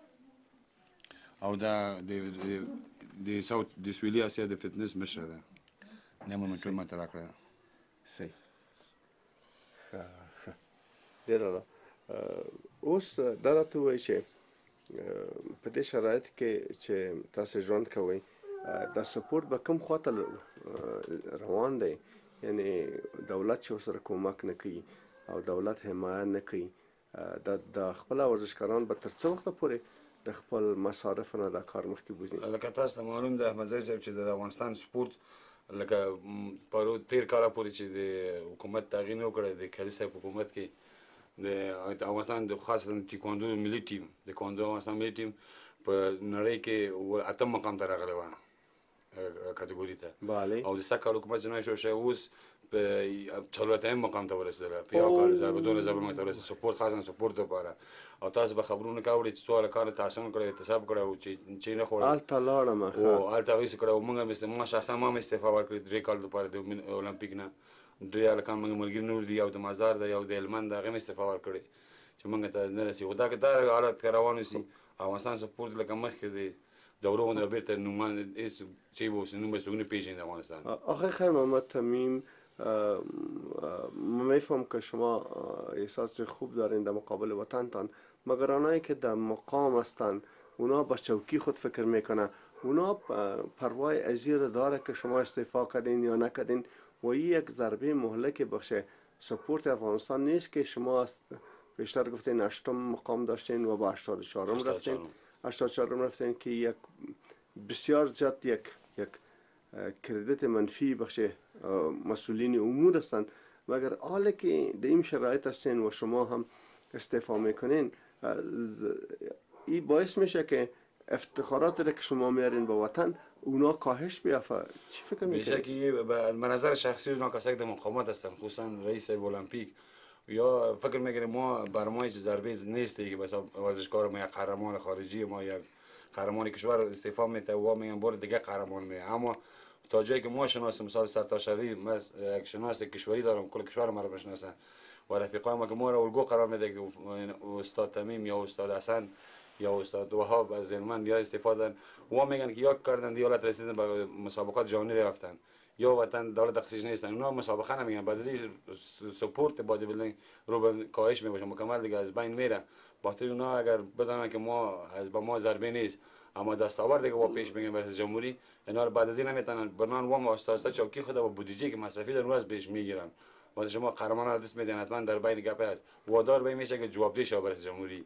او دا د ساوت د سویلي اسیا د فټنس مشر ده. نه میمنټو ماته راکړه. صحیح. ښه ښه ډېره ده. اوس دا راته وایي چې په دې شرایط کې چې تاسو ژوند کوئ دا سپورت به کوم خواته روان دی، یعنی دولت چې ورسره کومک نه کوي او دولت حمایه نه کوي، د خپل ورزشکاران به تر څه وخته پورې د خپل مصارف نه دا کار مخکې بوزي؟ لکه تاسو ته معلوم ده احمدزی صاحب چې د افغانستان سپورت لکه پرو تیر کاله پورې چې د حکومت تغییر نه وکړی، د کلي صاحب حکومت کې د افغانستان د خاصه تیکواندو ملي ټیم د تیکواندو افغانستان ملي ټیم په نړۍ کې اتم مقام ته راغلی وه کاتګوري ته، او د سږ کال حکومت چې نوی شو شوی اوس په څلورتایم مقام ته ورسېدله، په یو کال زر به دوه زر ته ورسېد سپورت خاصا سپورت لپاره. او تاسو به خبرونه کوئ چې څو هلکانو تحصیل کړی احتساب کړی او چې نه خوړل هلته لاړم او هلته هغوی څه کړی او موږ هم ما شخصا ما هم استعفا ورکړې درې کال لپاره د اولمپیک نه. درې هلکان موږ ملګري نور دي، یو د مزار دی یو د هلمند دی، هغې هم استعفا ورکړې چې موږ ته نه رسېږي. خو دا که دا حالت که روان وسي افغانستان سپورت لکه مخکې دی د ورو غوندې به بېرته نومان هېڅ چې به اوس نوم به څوک نه پېژني د افغانستان. آخه خیر محمد تمیم، من میفهم که شما احساس خوب دارین در مقابل وطنتان، مگر آنهایی که در مقام هستند اونا با چوکی خود فکر میکنه، اونا پروای ازیر داره که شما استعفا کردین یا نکردین و این یک ضربه مهلک بخشه سپورت افغانستان نیست که شما بیشتر گفتین هشتم مقام داشتین و با هشتاد و چهارم رفتین هشتاد و چهارم رفتین که یک بسیار زیاد یک یک کردیت منفی بخشه مسئولین امور هستند. مگر حالا که در این شرایط هستین و شما هم استعفا میکنین، این باعث میشه که افتخارات که شما میارین به وطن اونا کاهش بیافته. چی فکر میکنین؟ بیشکی به نظر شخصی اونا کسایی که در مقامات هستن، خصوصا رئیس المپیک یا فکر میکنیم ما بر ما هیچ ضربه نیسته که مثلا ورزشکار ما یک قهرمان خارجی ما یک قهرمان کشور استعفا میده و میگن بار دیگه قهرمان می، اما تا جایی که ما شناسم مثلا سرتاشوی من یک شناس کشوری دارم، کل کشور ما رو بشناسن و رفیقای ما که ما رو الگو قرار میده که استاد تمیم یا استاد حسن یا استاد وهاب از هلمند یا استفاده و میگن که یا کردن دیالت رسیدن به مسابقات جهانی رفتن یا وطن دولت تخصیص نیستن، اونا مسابقه نمیگن، بعد از این سپورت بادی بیلدینگ رو به کاهش میباشه مکمل دیگه از بین میره. باطل اونا اگر بدانن که ما از با ما ضربه نیست اما دستاورد دیگه با پیش میگن برای جمهوری، اینا بعد از این نمیتونن بنان و ما استاد چوکی خود و بودجه که مصرفی در روز پیش میگیرن. واسه شما قهرمان را دست میدین حتما در بین گپ است وادار به میشه که جوابدهی شه برای جمهوری.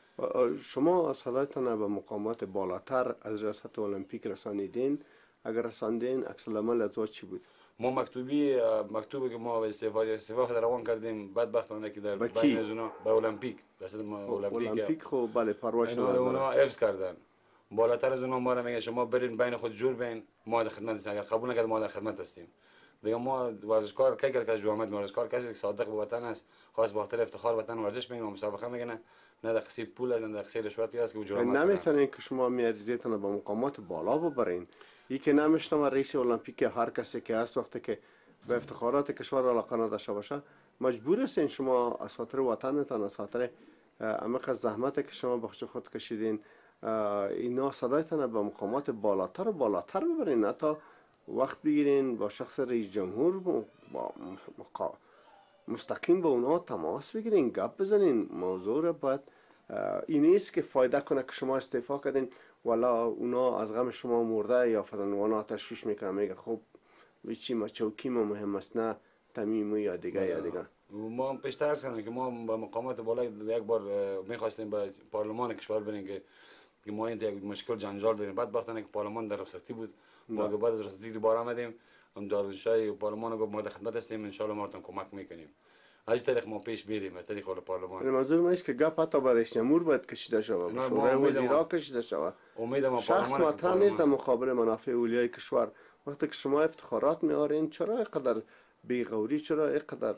شما از حالتان به مقامات بالاتر از ریاست المپیک رسانیدین، اگر رساندین عکس العمل از چی بود؟ ما مکتوبی مکتوبی که ما استعفا استعفا خود روان کردیم بدبختانه که در بین از اونا به المپیک رسید المپیک المپیک خو بله پرواش نداره اونا حفظ کردن. بالاتر از اونا ما را میگن شما برین بین خود جور بین ما در خدمت هستیم، اگر قبول نکرد ما در خدمت هستیم دیگه. ما ورزشکار کی که جوامد ورزشکار کسی که صادق به وطن است، خاص به خاطر افتخار وطن ورزش میگن مسابقه میگن، نه در قصه پول است نه در قصه رشوتی است که جوامد نمیتونین که شما میارزیتون به مقامات بالا ببرین. این که نمیشتم رئیس المپیک هر کسی که هست وقتی که به افتخارات کشور علاقه نداشته باشه مجبور هستین شما از خاطر وطنتان از خاطر عمیق زحمتی که شما بخش خود کشیدین اینا صدایتان به مقامات بالاتر و بالاتر ببرین، حتی وقت بگیرین با شخص رئیس جمهور با مستقیم با اونا تماس بگیرین، گپ بزنین. موضوع را باید این نیست که فایده کنه که شما استعفا کردین ولا اونا از غم شما مرده یا فلان اونا تشویش میکنه میگه خب چی ما چوکی ما مهم است نه تمیم یا دیگه یا دیگه. ما پیشتر از که ما با مقامات بالا یک بار میخواستیم به پارلمان کشور بریم که که ما این یک مشکل جنجال داریم، بدبختانه که پارلمان در رخصتی بود. ما بعد از رخصتی دوباره آمدیم، هم دارالشاه پارلمان گفت ما در خدمت هستیم ان شاء الله ما کمک میکنیم. از طریق ما پیش میریم از طریق پارلمان. منظور ما است که گپ حتی با رئیس جمهور باید کشیده شود، شورای وزیرا کشیده شود. امید ما شخص مطرح نیست در مقابل منافع اولیای کشور. وقتی که شما افتخارات میارین چرا اینقدر بیغوری، چرا اینقدر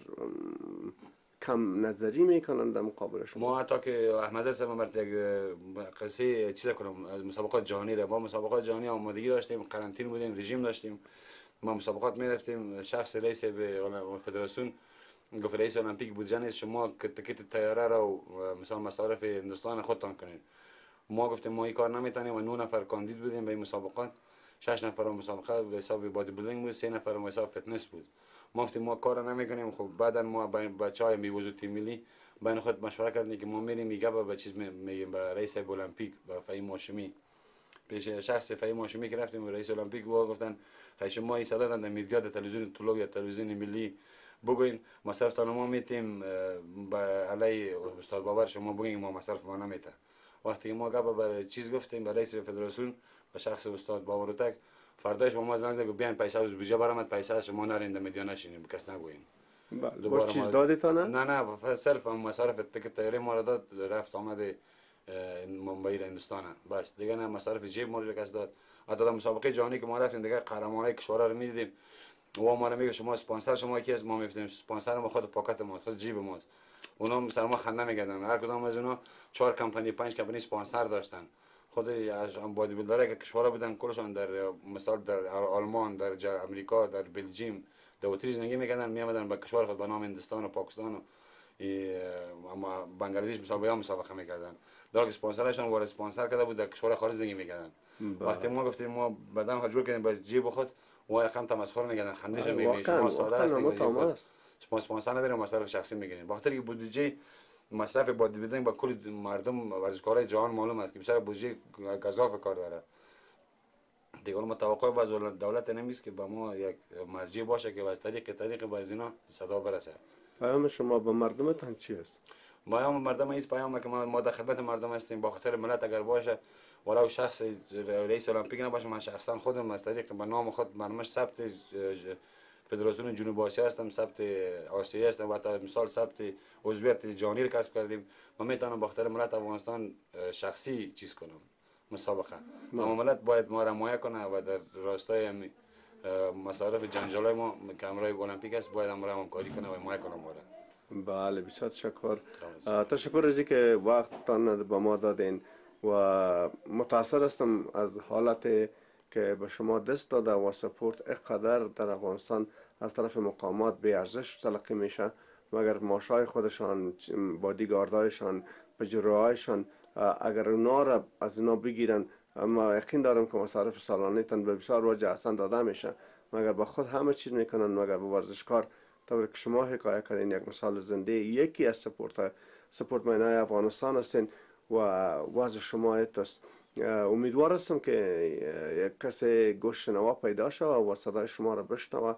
کم نظری میکنن در مقابل شما؟ ما حتی که احمد صاحب مرد یک قصه چیز کنم از مسابقات جهانی را با مسابقات جهانی آمادگی داشتیم، قرنطینه بودیم، رژیم داشتیم، ما مسابقات میرفتیم. شخص رئیس به فدراسیون گفت رئیس المپیک بودجه نیست شما تکیت تیاره را و مثلا مصارف هندوستان خودتان کنین. ما گفتیم ما این کار نمیتونیم و نه نفر کاندید بودیم به این مسابقات، شش نفر مسابقه به حساب بادی بیلدینگ بود، سه نفر به حساب فتنس بود. ما گفتیم ما کار نمیکنیم. خب بعدا ما بچهای میوزو تیم ملی بین خود مشوره کردیم که ما میریم میگه به چیز میگیم به رئیس المپیک به فهیم هاشمی، پیش شخص فهیم هاشمی که رفتیم رئیس المپیک و گفتن خیلی شما این صدا دادن میدگاه تلویزیون طلوع یا تلویزیون ملی بگوین مصرف تا ما میتیم به علی استاد باور شما بگین ما مصرف ما نمیته. وقتی ما گپ برای چیز گفتیم به رئیس فدراسیون و شخص استاد باوروتک فرداش ما زنگ زدیم بیان پیسه از بودجه برآمد پیسه شما نرین میدیا نشینیم کس نگوین. دوباره چیز دادیتونه؟ نه نه صرف مصارف تیکت طیاره ما را داد رفت آمد ممبئی هندوستان بس دیگه نه مصارف جیب ما رو کس داد. حتی در مسابقه جهانی که ما رفتیم دیگه قهرمانای کشورها رو میدیدیم و ما رو میگه شما اسپانسر شما کی است ما میفتیم اسپانسر ما خود پاکت ما خود جیب ماست. اونا مثلا ما خنده میکردن هر کدام از اونا چهار کمپانی پنج کمپانی اسپانسر داشتن. خود از بادی بیلدرها که کشورها بودن کلشون در مثال در آلمان در امریکا در بلژیم در اتریش زندگی میکردن میامدن به کشور خود به نام هندوستان و پاکستان و اما بنگلادش مثلا بیان مسابقه میکردن در که اسپانسرشون وارد اسپانسر کرده بود در کشور خارج زندگی میکردن. وقتی ما گفتیم ما بدن خود جور کردیم با جیب خود و رقم تمسخر میکردن خندش میگه شما ساده هستین شما اسپانسر ندارین مصرف شخصی میگیرین. وقتی که بودجه مصرف بادی بیلدینگ با کل مردم ورزشکارای جهان معلوم است که بیشتر بودجه گزاف کار داره. دیگه ما توقع از دولت نمیست که با ما یک مرجع باشه که از طریق طریق با از اینا صدا برسه. پیام شما به مردمتان چی است؟ پیام مردم است پیام که ما در خدمت مردم هستیم با خاطر ملت اگر باشه ولو شخص رئیس المپیک نباشه من شخصا خودم از طریق به نام خود برنامه ثبت فدراسیون جنوب آسیا هستم ثبت آسیایی هستم و تا مثال ثبت عضویت جهانی رو کسب کردیم ما میتونم با خاطر ملت افغانستان شخصی چیز کنم مسابقه اما ملت باید ما را حمایت کنه و در راستای مصارف جنجالای ما که امرای المپیک است باید امرای همکاری کنه و حمایت کنه ما را. بله بسیار تشکر. تشکر از اینکه وقتتان به ما دادین و متأثر هستم از حالت که به شما دست داده و سپورت اقدر در افغانستان از طرف مقامات به ارزش تلقی میشه مگر ماشای خودشان بادیگاردایشان پجروهایشان اگر اونا را از اینا بگیرن ما یقین دارم که مصارف سالانه تان به بسیار وجه اصلا داده میشه مگر با خود همه چیز میکنن مگر به ورزشکار طور که شما حکایت کردین یک مثال زنده یکی از سپورت سپورت مینای افغانستان هستین و وضع شما است. امیدوار هستم که یک کسی گوش شنوا پیدا شود و صدای شما را بشنوه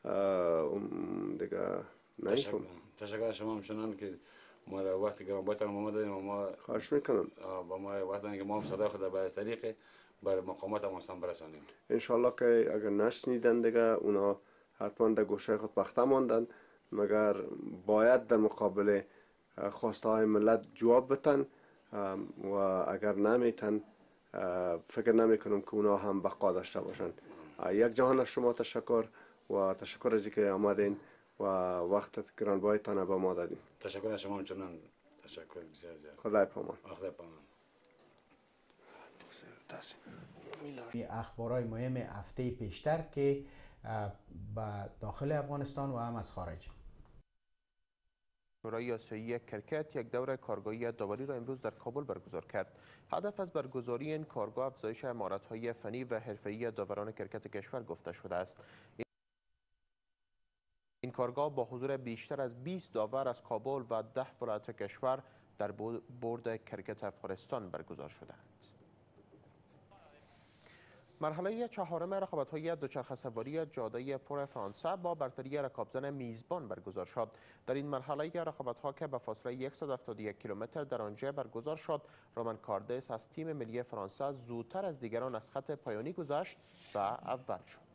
دیگه تشکر تشکر شما همچنان که ما را وقتی که ما باید ما دادیم و ما خواهش میکنم با ما وقتی که ما هم صدای خود به طریق بر مقامات افغانستان برسانیم انشالله که اگر نشنیدن دیگه اونا حتما در گوشه خود پخته ماندن مگر باید در مقابل خواسته های ملت جواب بتن و اگر نمیتن فکر نمی کنم که اونا هم بقا داشته باشن. یک جهان از شما تشکر و تشکر از اینکه آمدین و وقت گرانبهایتان به ما دادین. تشکر از شما همچنان تشکر بسیار زیاد. خدای پامان. خدای پامان. اخبارهای مهم هفته پیشتر که به داخل افغانستان و هم از خارج. شورای آسیایی کرکت یک دوره کارگاهی داوری را امروز در کابل برگزار کرد. هدف از برگزاری این کارگاه افزایش مهارت‌های فنی و حرفه‌ای داوران کرکت کشور گفته شده است. این کارگاه با حضور بیشتر از بیست داور از کابل و ده ولایت کشور در بورد کرکت افغانستان برگزار شده است. مرحله چهارم رقابت‌های دوچرخه سواری جاده پر فرانسه با برتری رکابزن میزبان برگزار شد. در این مرحله رقابت‌ها که به فاصله صد و هفتاد و یک کیلومتر در آنجا برگزار شد، رومن کاردس از تیم ملی فرانسه زودتر از دیگران از خط پایانی گذشت و اول شد.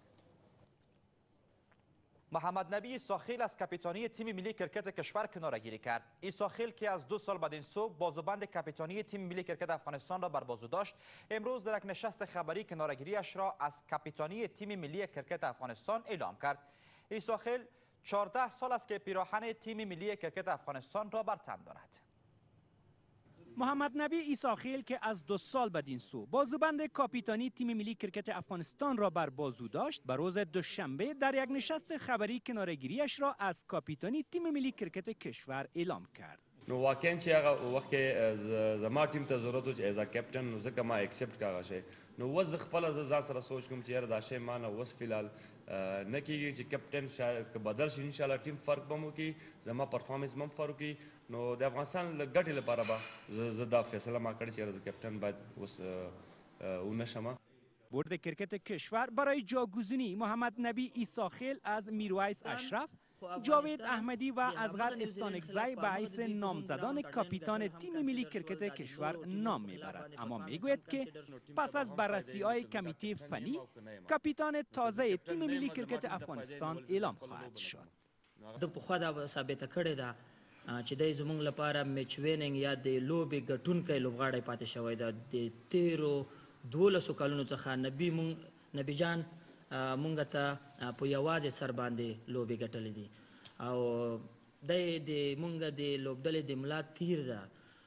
محمد نبی ایساخیل از کاپیتانی تیم ملی کرکت کشور کناره‌گیری کرد. ایساخیل که از دو سال بعد این سو بازوبند کاپیتانی تیم ملی کرکت افغانستان را بر بازو داشت، امروز در یک نشست خبری کناره‌گیری‌اش را از کاپیتانی تیم ملی کرکت افغانستان اعلام کرد. ایساخیل چهارده سال است که پیراهن تیم ملی کرکت افغانستان را بر تن دارد. محمد نبی ایساخیل که از دو سال بعد این سو بازوبند کاپیتانی تیم ملی کرکت افغانستان را بر بازو داشت، بر روز دوشنبه در یک نشست خبری کناره‌گیری‌اش را از کاپیتانی تیم ملی کرکت کشور اعلام کرد. نو واقعا چې هغه وخت کې زما ټیم ته ضرورت و چې ایز ا کیپټن نو ځکه ما اکسپټ کاغه شي نو اوس زه خپله زه ځان سره سوچ کوم چې یاره دا شی ما نه اوس فلحال نه کېږي چې کپټن که بدل شي انشاءالله ټیم فرق به م وکړي زما پرفارمنس به هم فرق وکړي نو د افغانستان له ګټې لپاره به زه دا فیصله ما کړې چې یاره زه کپټن باید اوس ونه شم. بورد کرکت کشور برای جاگزینی محمد نبی ایساخیل از میرویس اشرف، جاوید احمدی و اصغر استانکزی به حیث نامزدان کاپیتان تیم ملی کرکت کشور نام میبرد، اما میگوید که پس از بررسی های کمیته فنی کاپیتان تازه تیم ملی کرکت افغانستان اعلام خواهد شد. د پخوا دا ثابته کړې ده چې د زمونږ لپاره میچ ویننګ یا د لوبې ګټونکی لوبغاړی پاتې شوی ده. د تیرو دولسو کلونو څخه نبی مونږ نبی جان مونږ ته په یوازې سر باندې لوبې ګټلې دي او دی د مونږ د لوبډلې د ملا تیر ده.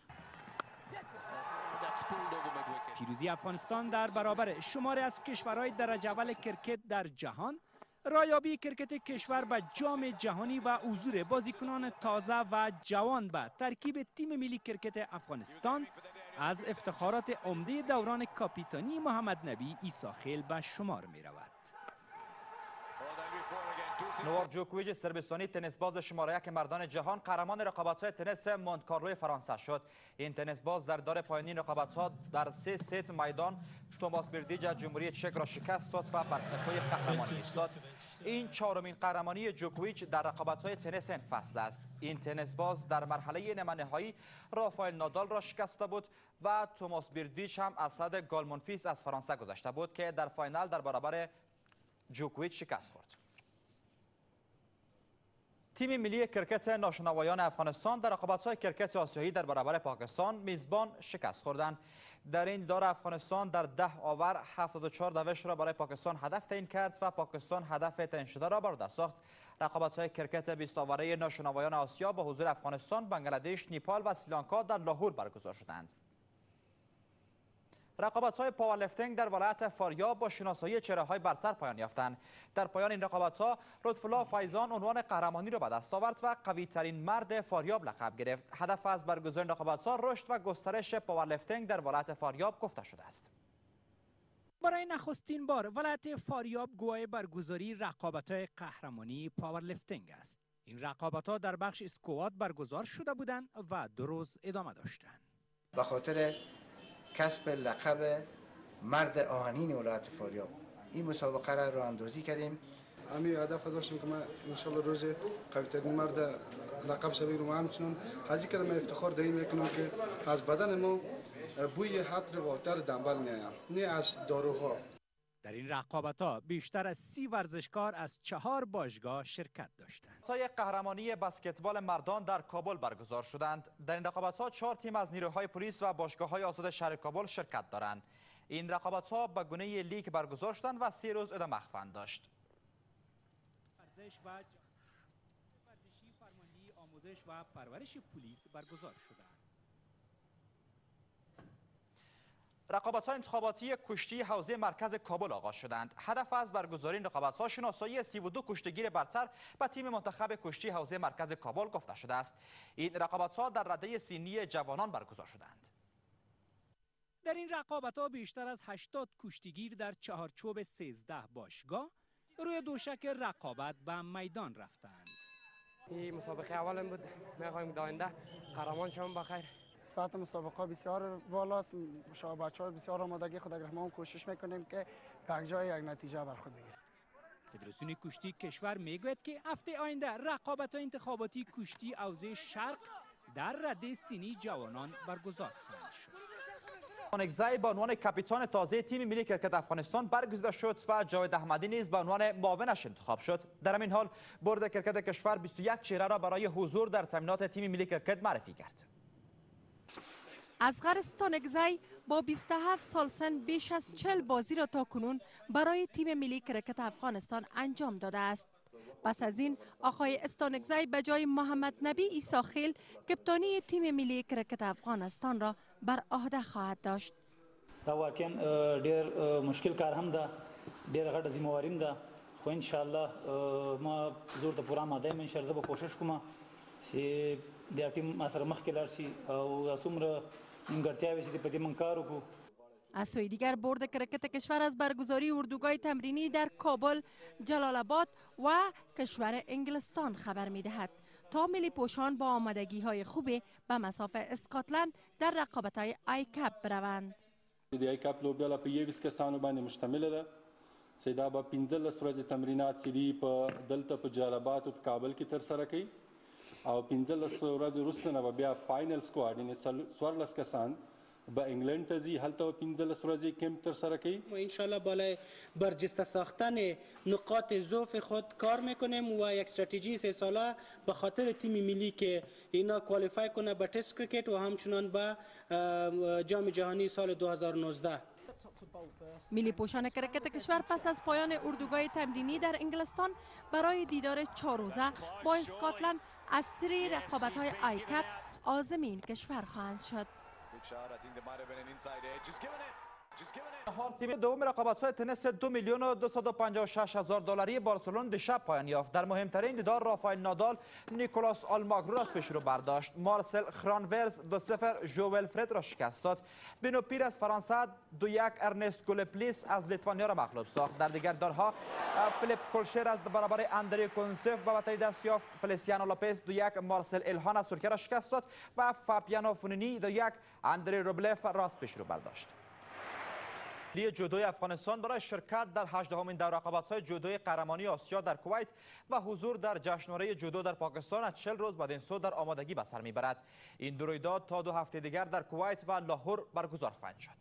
پیروزی افغانستان در برابر شماری از کشورهای درجه اول کرکت در جهان، رایابی کرکت کشور به جام جهانی و حضور بازیکنان تازه و جوان به ترکیب تیم ملی کرکت افغانستان از افتخارات عمده دوران کاپیتانی محمد نبی ایساخیل به شمار می رود. نوواک جوکوویچ صربستانی تنیس باز شماره یک مردان جهان قهرمان رقابت‌های تنیس مونت کارلو فرانسه شد. این تنیس باز در دور پایانی رقابت‌ها در سه ست میدان توماس بردیج از جمهوری چک را شکست داد و بر سکوی قهرمانی ایستاد. این چهارمین قهرمانی جوکوویچ در رقابت‌های تنیس این فصل است. این تنیس باز در مرحله نیمه‌نهایی رافائل نادال را شکسته بود و توماس بردیج هم از صد گال منفیس از فرانسه گذشته بود که در فاینال در برابر جوکوویچ شکست خورد. تیم ملی کرکت ناشنوایان افغانستان در رقابت‌های کرکت آسیایی در برابر پاکستان میزبان شکست خوردند. در این دور افغانستان در ده آور هفتاد و چهار دوش را برای پاکستان هدف تعیین کرد و پاکستان هدف تعیین شده را بر دست ساخت. رقابت‌های کرکت بیست آوره ناشنوایان آسیا با حضور افغانستان، بنگلادش، نیپال و سریلانکا در لاهور برگزار شدند. رقابت‌های پاورلیفتینگ در ولایت فاریاب با شناسایی چهره‌های برتر پایان یافتند. در پایان این رقابت‌ها لطف‌الله فیضان عنوان قهرمانی را به دست آورد و قوی‌ترین مرد فاریاب لقب گرفت. هدف از برگزاری رقابت‌ها رشد و گسترش پاورلیفتینگ در ولایت فاریاب گفته شده است. برای نخستین بار ولایت فاریاب گواه برگزاری رقابت‌های قهرمانی پاورلیفتینگ است. این رقابت‌ها در بخش اسکواد برگزار شده بودند و دو روز ادامه داشتند. به خاطر کسب لقب مرد آهنین ولایت فاریاب این مسابقه را راه اندازی کردیم. همین هدف داشتیم که ما ان شاء الله روز قوی‌ترین مرد لقب شویم و همچنین حاجی کردم افتخار داریم میکنم که از بدن ما بوی عطر و عطر دنبال میآید، نه از داروها. در این رقابت‌ها بیشتر از سی ورزشکار از چهار باشگاه شرکت داشتند. سای قهرمانی بسکتبال مردان در کابل برگزار شدند. در این رقابت‌ها چهار تیم از نیروهای پلیس و باشگاه‌های آزاد شهر کابل شرکت دارند. این رقابت‌ها به گونه لیگ برگزار شدند و سه روز ادامه خواهند داشت. ورزش و ورزشی فرماندهی آموزش و پرورش پلیس برگزار شدند. رقابت‌های انتخاباتی کشتی حوزه مرکز کابل آغاز شدند. هدف از برگزاری رقابت‌ها شناسایی سی و دو کشتیگیر برتر به تیم منتخب کشتی حوزه مرکز کابل گفته شده است. این رقابت‌ها در رده سینی جوانان برگزار شدند. در این رقابت‌ها بیشتر از هشتاد کشتیگیر در چهارچوب سیزده باشگاه روی دوشک رقابت به میدان رفتند. این مسابقه اولم بود. می‌خوایم در آینده قهرمان شوم بخیر. ساعت مسابقه بسیار بالاست. شما بچه‌ها بسیار آمادگی خود اگر ما کوشش میکنیم که یک جای یک نتیجه بر خود بگیریم. فدراسیون کشتی کشور میگوید که هفته آینده رقابت انتخاباتی کشتی حوزه شرق در رده سینی جوانان برگزار خواهد شد. استانکزی به عنوان کاپیتان تازه تیم ملی کرکت افغانستان برگزیده شد و جاوید احمدی نیز به عنوان معاونش انتخاب شد. در همین حال بورد کرکت کشور بیست و یک چهره را برای حضور در تمرینات تیم ملی کرکت معرفی کرد. اصغر استانکزی با بیست و هفت سال سن بیش از چهل بازی را تاکنون برای تیم ملی کرکت افغانستان انجام داده است. پس از این آقای استانکزی به جای محمد نبی ایساخیل کپتانی تیم ملی کرکت افغانستان را بر عهده خواهد داشت. دا واقعا ډیر مشکل کار هم ده، ډیر غټه ذمہواری هم ده، خو ان شاء الله ما زور ته پوره آماده یم. ان شاء الله به کوشش کوم چې د ټیم ما سره مخکې لاړ شي او څومره نیمګړتیاوې چې په دې من کار وکړو. از سوی دیگر بورد کرکت کشور از برگزاری اردوگاه تمرینی در کابل، جلال آباد و کشور انگلستان خبر می دهد تا ملی پوشان با آمادگی های خوبی به مساف اسکاتلند در رقابت های آی کپ بروند. د آی کپ لوبډله په یویس کسانو باندې مشتمل ده چې دا به پنځلس ورځې تمرینات چې دي په دلته په جلال آباد او په کابل کې ترسره کوي او پنځلس ورځې وروسته نه به بیا فاینل سکواډ یعنې څوارلس کسان به انگلند ته ځي، هلته به پنځلس ورځې کمپ ترسره کوي. ما انشالله بالای برجسته ساختن نقاط ضعف خود کار میکنیم و یک استراتژی سه ساله به خاطر تیم ملی که اینا کوالیفای کنه به تست کرکت و همچنان به جام جهانی سال دو هزار و نوزده. ملی پوشان کرکت کشور پس از پایان اردوگاه تمرینی در انگلستان برای دیدار چهار روزه با اسکاتلند از سری رقابت‌های آی کپ عازم این کشور خواهند شد. تیم دوم رقابت‌های تنیس دو میلیون و دویست و پنجاه و شش هزار دلاری بارسلون دیشب پایان یافت. در مهمترین دیدار رافائل نادال نیکولاس آلماگرو را از پیش رو برداشت. مارسل خرانورز دو صفر ژو ولفرد را شکست داد. بینو پیر از فرانسه دو یک ارنست گولپلیس از لیتوانیا را مغلوب ساخت. در دیگر دیدارها فیلیپ کولشر از برابر اندری کونسف به برتری دست یافت. فلیسیانو لوپز دو یک مارسل الهان از ترکیه را شکست داد و فابیانو فونینی دو یک اندری روبلف را از پیش رو برداشت. ملی جودوی افغانستان برای شرکت در هجدهمین دور رقابت‌های جودوی قهرمانی آسیا در کویت و حضور در جشنواره جودو در پاکستان از چهل روز بعد این سو در آمادگی به سر میبرد. این دو رویداد تا دو هفته دیگر در کویت و لاهور برگزار خواهند شد.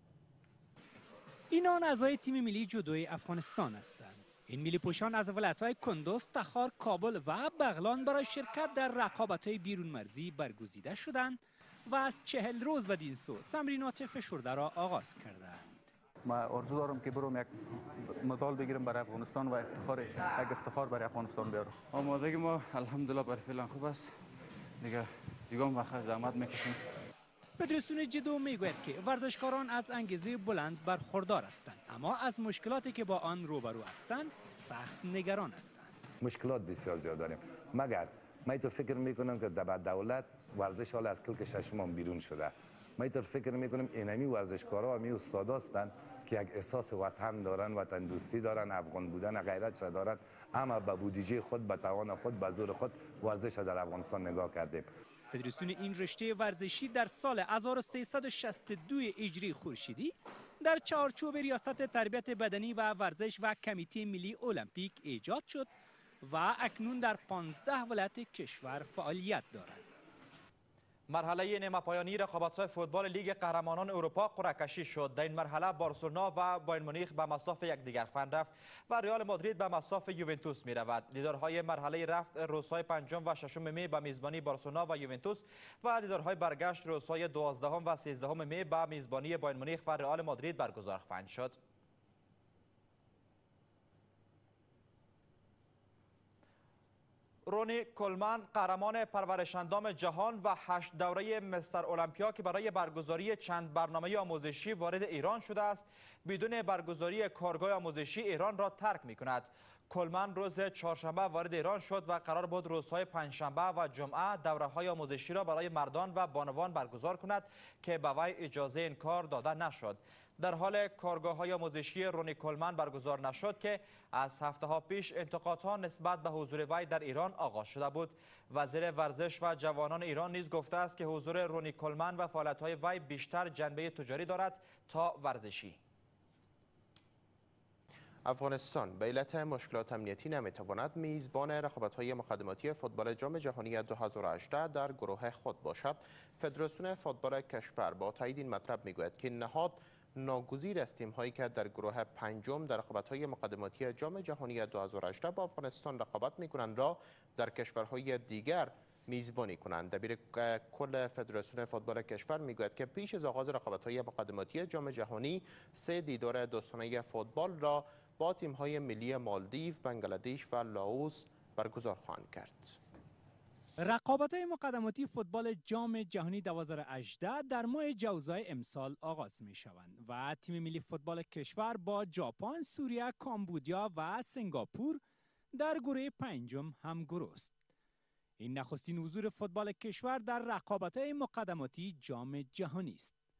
اینان اعضای تیم ملی جودوی افغانستان هستند. این ملی پوشان از ولایت‌های کندوز، تخار، کابل و بغلان برای شرکت در رقابت‌های بیرون مرزی برگزیده شدند و از چهل روز بعد این سو تمرینات فشرده را آغاز کردند. ما آرزو دارم که برم یک مدال بگیرم برای افغانستان و افتخار یک افتخار برای افغانستان بیارم. آمادگی ما الحمدلله برای فعلا خوب است. دیگه دیگه ما زحمت میکشیم. فدراسیون جودو میگوید که ورزشکاران از انگیزه بلند برخوردار هستند، اما از مشکلاتی که با آن روبرو هستند سخت نگران هستند. مشکلات بسیار زیاد داریم، مگر من تو فکر میکنم که در دولت ورزش حال از کلک ششم بیرون شده. من تو فکر میکنم اینمی ورزشکارا و می استادا هستند که یک احساس وطن دارن، وطن دوستی دارن، افغان بودن غیرت را دارن، اما به بودجه خود، به توان خود، به زور خود ورزش را در افغانستان نگاه کردیم. فدراسیون این رشته ورزشی در سال هزار و سیصد و شصت و دو هجری خورشیدی در چارچوب ریاست تربیت بدنی و ورزش و کمیته ملی المپیک ایجاد شد و اکنون در پانزده ولایت کشور فعالیت دارد. مرحله نیمه پایانی رقابت‌های فوتبال لیگ قهرمانان اروپا قرعه کشی شد. در این مرحله بارسلونا و بایر مونیخ به مساف یکدیگر خواهند رفت و ریال مادرید به مساف یوونتوس می رود. دیدارهای مرحله رفت روزهای پنجم و ششم می به میزبانی بارسلونا و یوونتوس و دیدارهای برگشت روزهای دوازدهم و سیزدهم می به میزبانی بایر مونیخ و ریال مادرید برگزار خواهند شد. رونی کولمن قهرمان پرورشاندام جهان و هشت دوره مستر المپیا که برای برگزاری چند برنامه آموزشی وارد ایران شده است، بدون برگزاری کارگاه آموزشی ایران را ترک می کند. کولمن روز چهارشنبه وارد ایران شد و قرار بود روزهای پنجشنبه و جمعه دوره‌های آموزشی را برای مردان و بانوان برگزار کند که به وی اجازه این کار داده نشد. در حال کارگاه‌های آموزشی رونی کولمن برگزار نشد که از هفته‌ها پیش انتقادها نسبت به حضور وی در ایران آغاز شده بود. وزیر ورزش و جوانان ایران نیز گفته است که حضور رونی کولمن و فعالیت‌های وی بیشتر جنبه تجاری دارد تا ورزشی. افغانستان به علت مشکلات امنیتی نمیتواند میزبان رقابت‌های مقدماتی فوتبال جام جهانی دو هزار و هجده در گروه خود باشد. فدراسیون فوتبال کشور با تایید این مطلب میگوید که نهاد ناگزیر است تیم‌هایی که در گروه پنجم در رقابت‌های مقدماتی جام جهانی دو هزار و هجده با افغانستان رقابت می‌کنند را در کشورهای دیگر میزبانی کنند. دبیر کل فدراسیون فوتبال کشور میگوید که پیش از آغاز رقابت‌های مقدماتی جام جهانی سه دیدار دوستانه فوتبال را با تیم‌های ملی مالدیو، بنگلادش و لاوس برگزار خواهند کرد. رقابت‌های مقدماتی فوتبال جام جهانی دو هزار و هجده در ماه جوزای امسال آغاز می‌شوند و تیم ملی فوتبال کشور با ژاپن، سوریه، کامبودیا و سنگاپور در گروه پنجم همگرو است. این نخستین حضور فوتبال کشور در رقابت‌های مقدماتی جام جهانی است.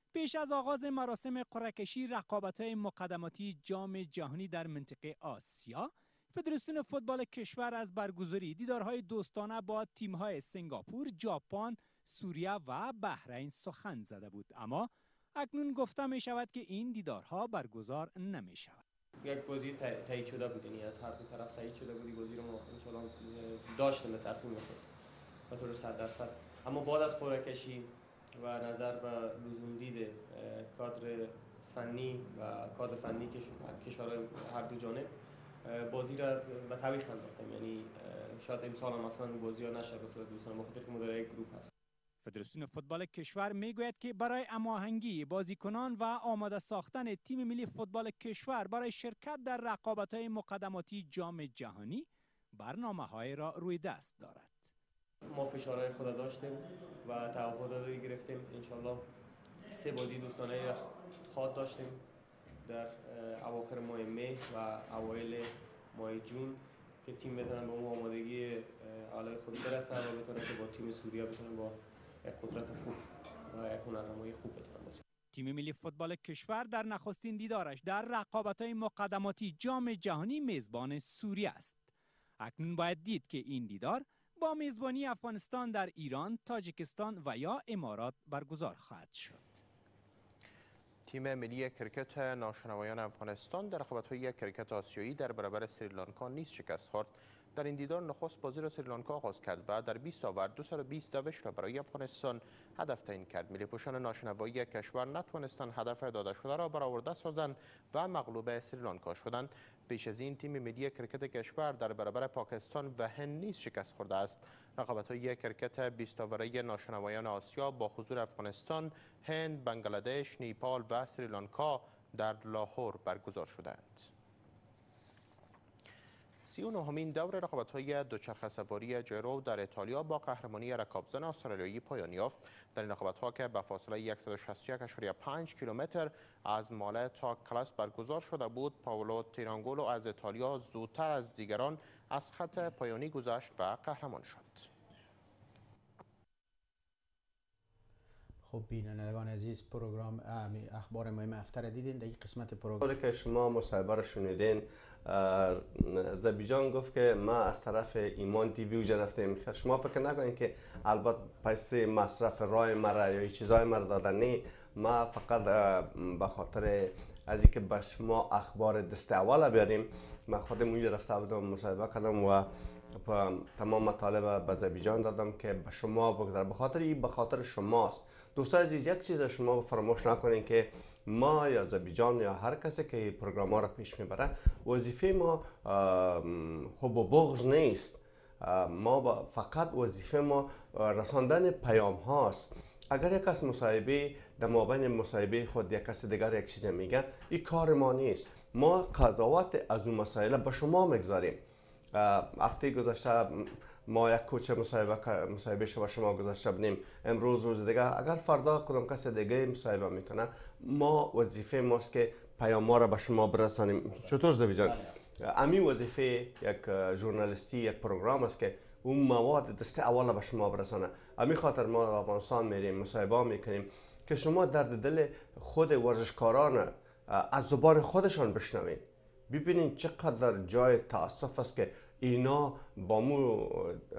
پیش از آغاز مراسم قرعه کشی رقابت‌های مقدماتی جام جهانی در منطقه آسیا، فدراسیون فوتبال کشور از برگزاری دیدارهای دوستانه با تیم‌های سنگاپور، ژاپن، سوریه و بحرین سخن زده بود، اما اکنون گفته می شود که این دیدارها برگزار نمی شود. یک بازی تایید شده بود، یعنی از هر دو طرف تایید شده بود. بازی رو ما انشالله داشتیم به تقویم خود به طور صد درصد، اما بعد از قرعه کشی و نظر به لزوم دید کادر فنی و کادر فنی کشورهای هر دو جانب بازی را به تعویق انداختیم. یعنی شاید امسال هم اصلا بازی ها نشه به صورت دوستانه، بخاطر که ما در یک گروه هست. فدراسیون فوتبال کشور میگوید که برای هماهنگی بازیکنان و آماده ساختن تیم ملی فوتبال کشور برای شرکت در رقابت‌های مقدماتی جام جهانی برنامه‌های را روی دست دارد. ما فشارهای خود داشتیم و تعهدات گرفتیم. انشالله سه بازی دوستانه را خواهد داشتیم در اواخر ماه می و اوایل ماه جون که تیم بتونه به اون آمادگی اعلای خود برسه و بتونه که با تیم سوریه بتونه با یک قدرت خوب و یک هنرنمایی خوب بتونه باشه. تیم ملی فوتبال کشور در نخستین دیدارش در رقابت‌های مقدماتی جام جهانی میزبان سوریه است. اکنون باید دید که این دیدار با میزبانی افغانستان در ایران، تاجیکستان و یا امارات برگزار خواهد شد. تیم ملی کرکت ناشنوایان افغانستان در رقابت‌های کرکت آسیایی در برابر سریلانکا نیز شکست خورد. در این دیدار نخست بازی را سریلانکا آغاز کرد و در بیست آور دویست و بیست دوش را برای افغانستان هدف تعیین کرد. ملی پوشان ناشنوایی کشور نتوانستند هدف داده شده را برآورده سازند و مغلوب سریلانکا شدند. پیش از این تیم ملی کرکت کشور در برابر پاکستان و هند نیز شکست خورده است. رقابت‌های کرکت بیست آوره ناشنوایان آسیا با حضور افغانستان، هند، بنگلادش، نیپال و سریلانکا در لاهور برگزار شدند. سی و نهمین دور رقابت‌های دوچرخه سواری جیرو در ایتالیا با قهرمانی رکابزن استرالیایی پایان یافت. در این رقابت‌ها که به فاصله صد و شصت و یک ممیز پنج کیلومتر از ماله تا کلاس برگزار شده بود، پاولو تیرانگولو از ایتالیا زودتر از دیگران از خط پایانی گذشت و قهرمان شد. خب بینندگان عزیز، پروگرام اخبار مهم هفته را دیدین. در این قسمت پروگرام که شما مصاحبه را شنیدین، زبیجان گفت که ما از طرف ایمان تیوی اوجا رفتیم. شما فکر نکنین که البته پیسه مصرف رای مرا یا چیزای مرا دادن، نه، ما فقط به خاطر از اینکه به شما اخبار دست اول بیاریم، من خودم اونجا رفته بودم مصاحبه کردم و تمام مطالب به زبیجان دادم که به شما بگذار، به خاطر این به خاطر شماست. دوستان عزیز، یک چیز شما فراموش نکنین که ما یا زبیجان یا هر کسی که پروگرام ها را پیش میبره، وظیفه ما حب و بغض نیست. ما فقط وظیفه ما رساندن پیام هاست. اگر یک کس مصاحبه در مابین مصاحبه خود یک کس دیگر یک چیز میگه، این کار ما نیست. ما قضاوت از اون مسائل به شما میگذاریم. هفته گذشته ما یک کوچه مصاحبه مصاحبه شما شما گذاشته بودیم، امروز روز دیگه اگر فردا کدام کس دیگه مصاحبه میکنه، ما وظیفه ماست که پیام ما را به شما برسانیم. چطور زبیجان؟ امی وظیفه یک ژورنالیستی یک پروگرام است که اون مواد دست اول به شما برسانه. امی خاطر ما در افغانستان میریم مصاحبه میکنیم که شما درد دل خود ورزشکاران از زبان خودشان بشنوید. ببینید چقدر جای تاسف است که اینا با مو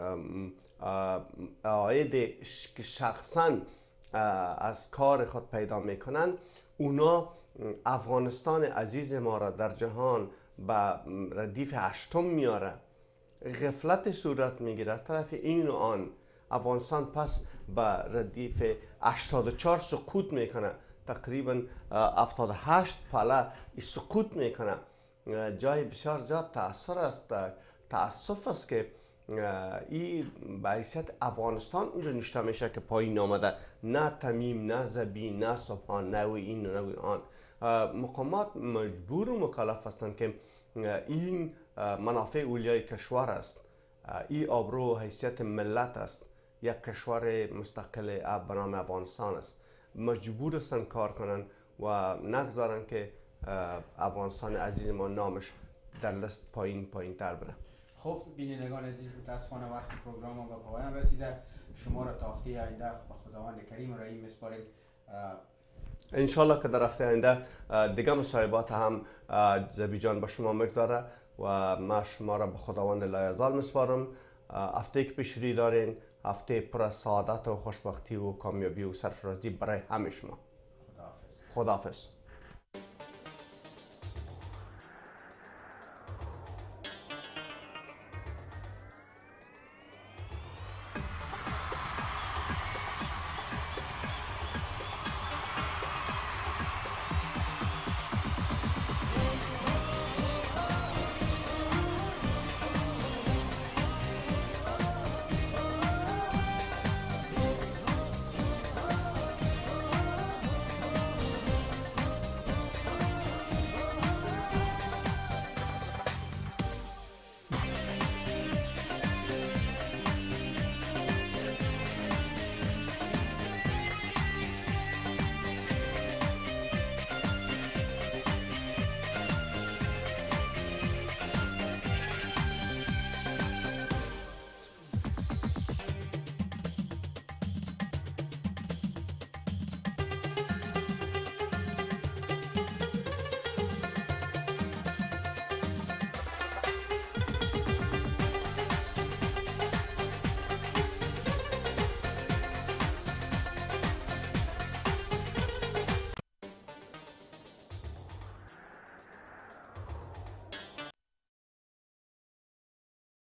عاید شخصا از کار خود پیدا میکنن. اونا افغانستان عزیز ما را در جهان به ردیف هشتم میاره. غفلت صورت میگیره از طرف این و آن. افغانستان پس به ردیف هشتاد و چهار سقوط میکنه، تقریبا هفتاد و هشت پله سقوط میکنه. جای بسیار زیاد تأثیر است، تأسف است که این به حیثیت افغانستان اونجا نشته میشه که پایین آمده، نه تمیم، نه زبی، نه سبحان، نه این و نه آن. مقامات مجبور و مکلف هستند که این منافع اولیای کشور است، این آبرو و حیثیت ملت است، یک کشور مستقل به نام افغانستان است. مجبور هستند کار کنند و نگذارن که افغانستان عزیز ما نامش در لست پایین پایین تر بره. خب بینندگان عزیز، متاسفانه وقت پروگرام ما به پایان رسیده. شما را تا هفته آینده به خداوند کریم و رحیم میسپاریم. انشالله که در هفته آینده دیگه مصاحبات هم زبی جان به شما میگذاره و ما شما را به خداوند لایزال میسپارم. هفته که پیش روی دارین هفته پر از سعادت و خوشبختی و کامیابی و سرفرازی برای همه شما. خداحافظ. خداحافظ.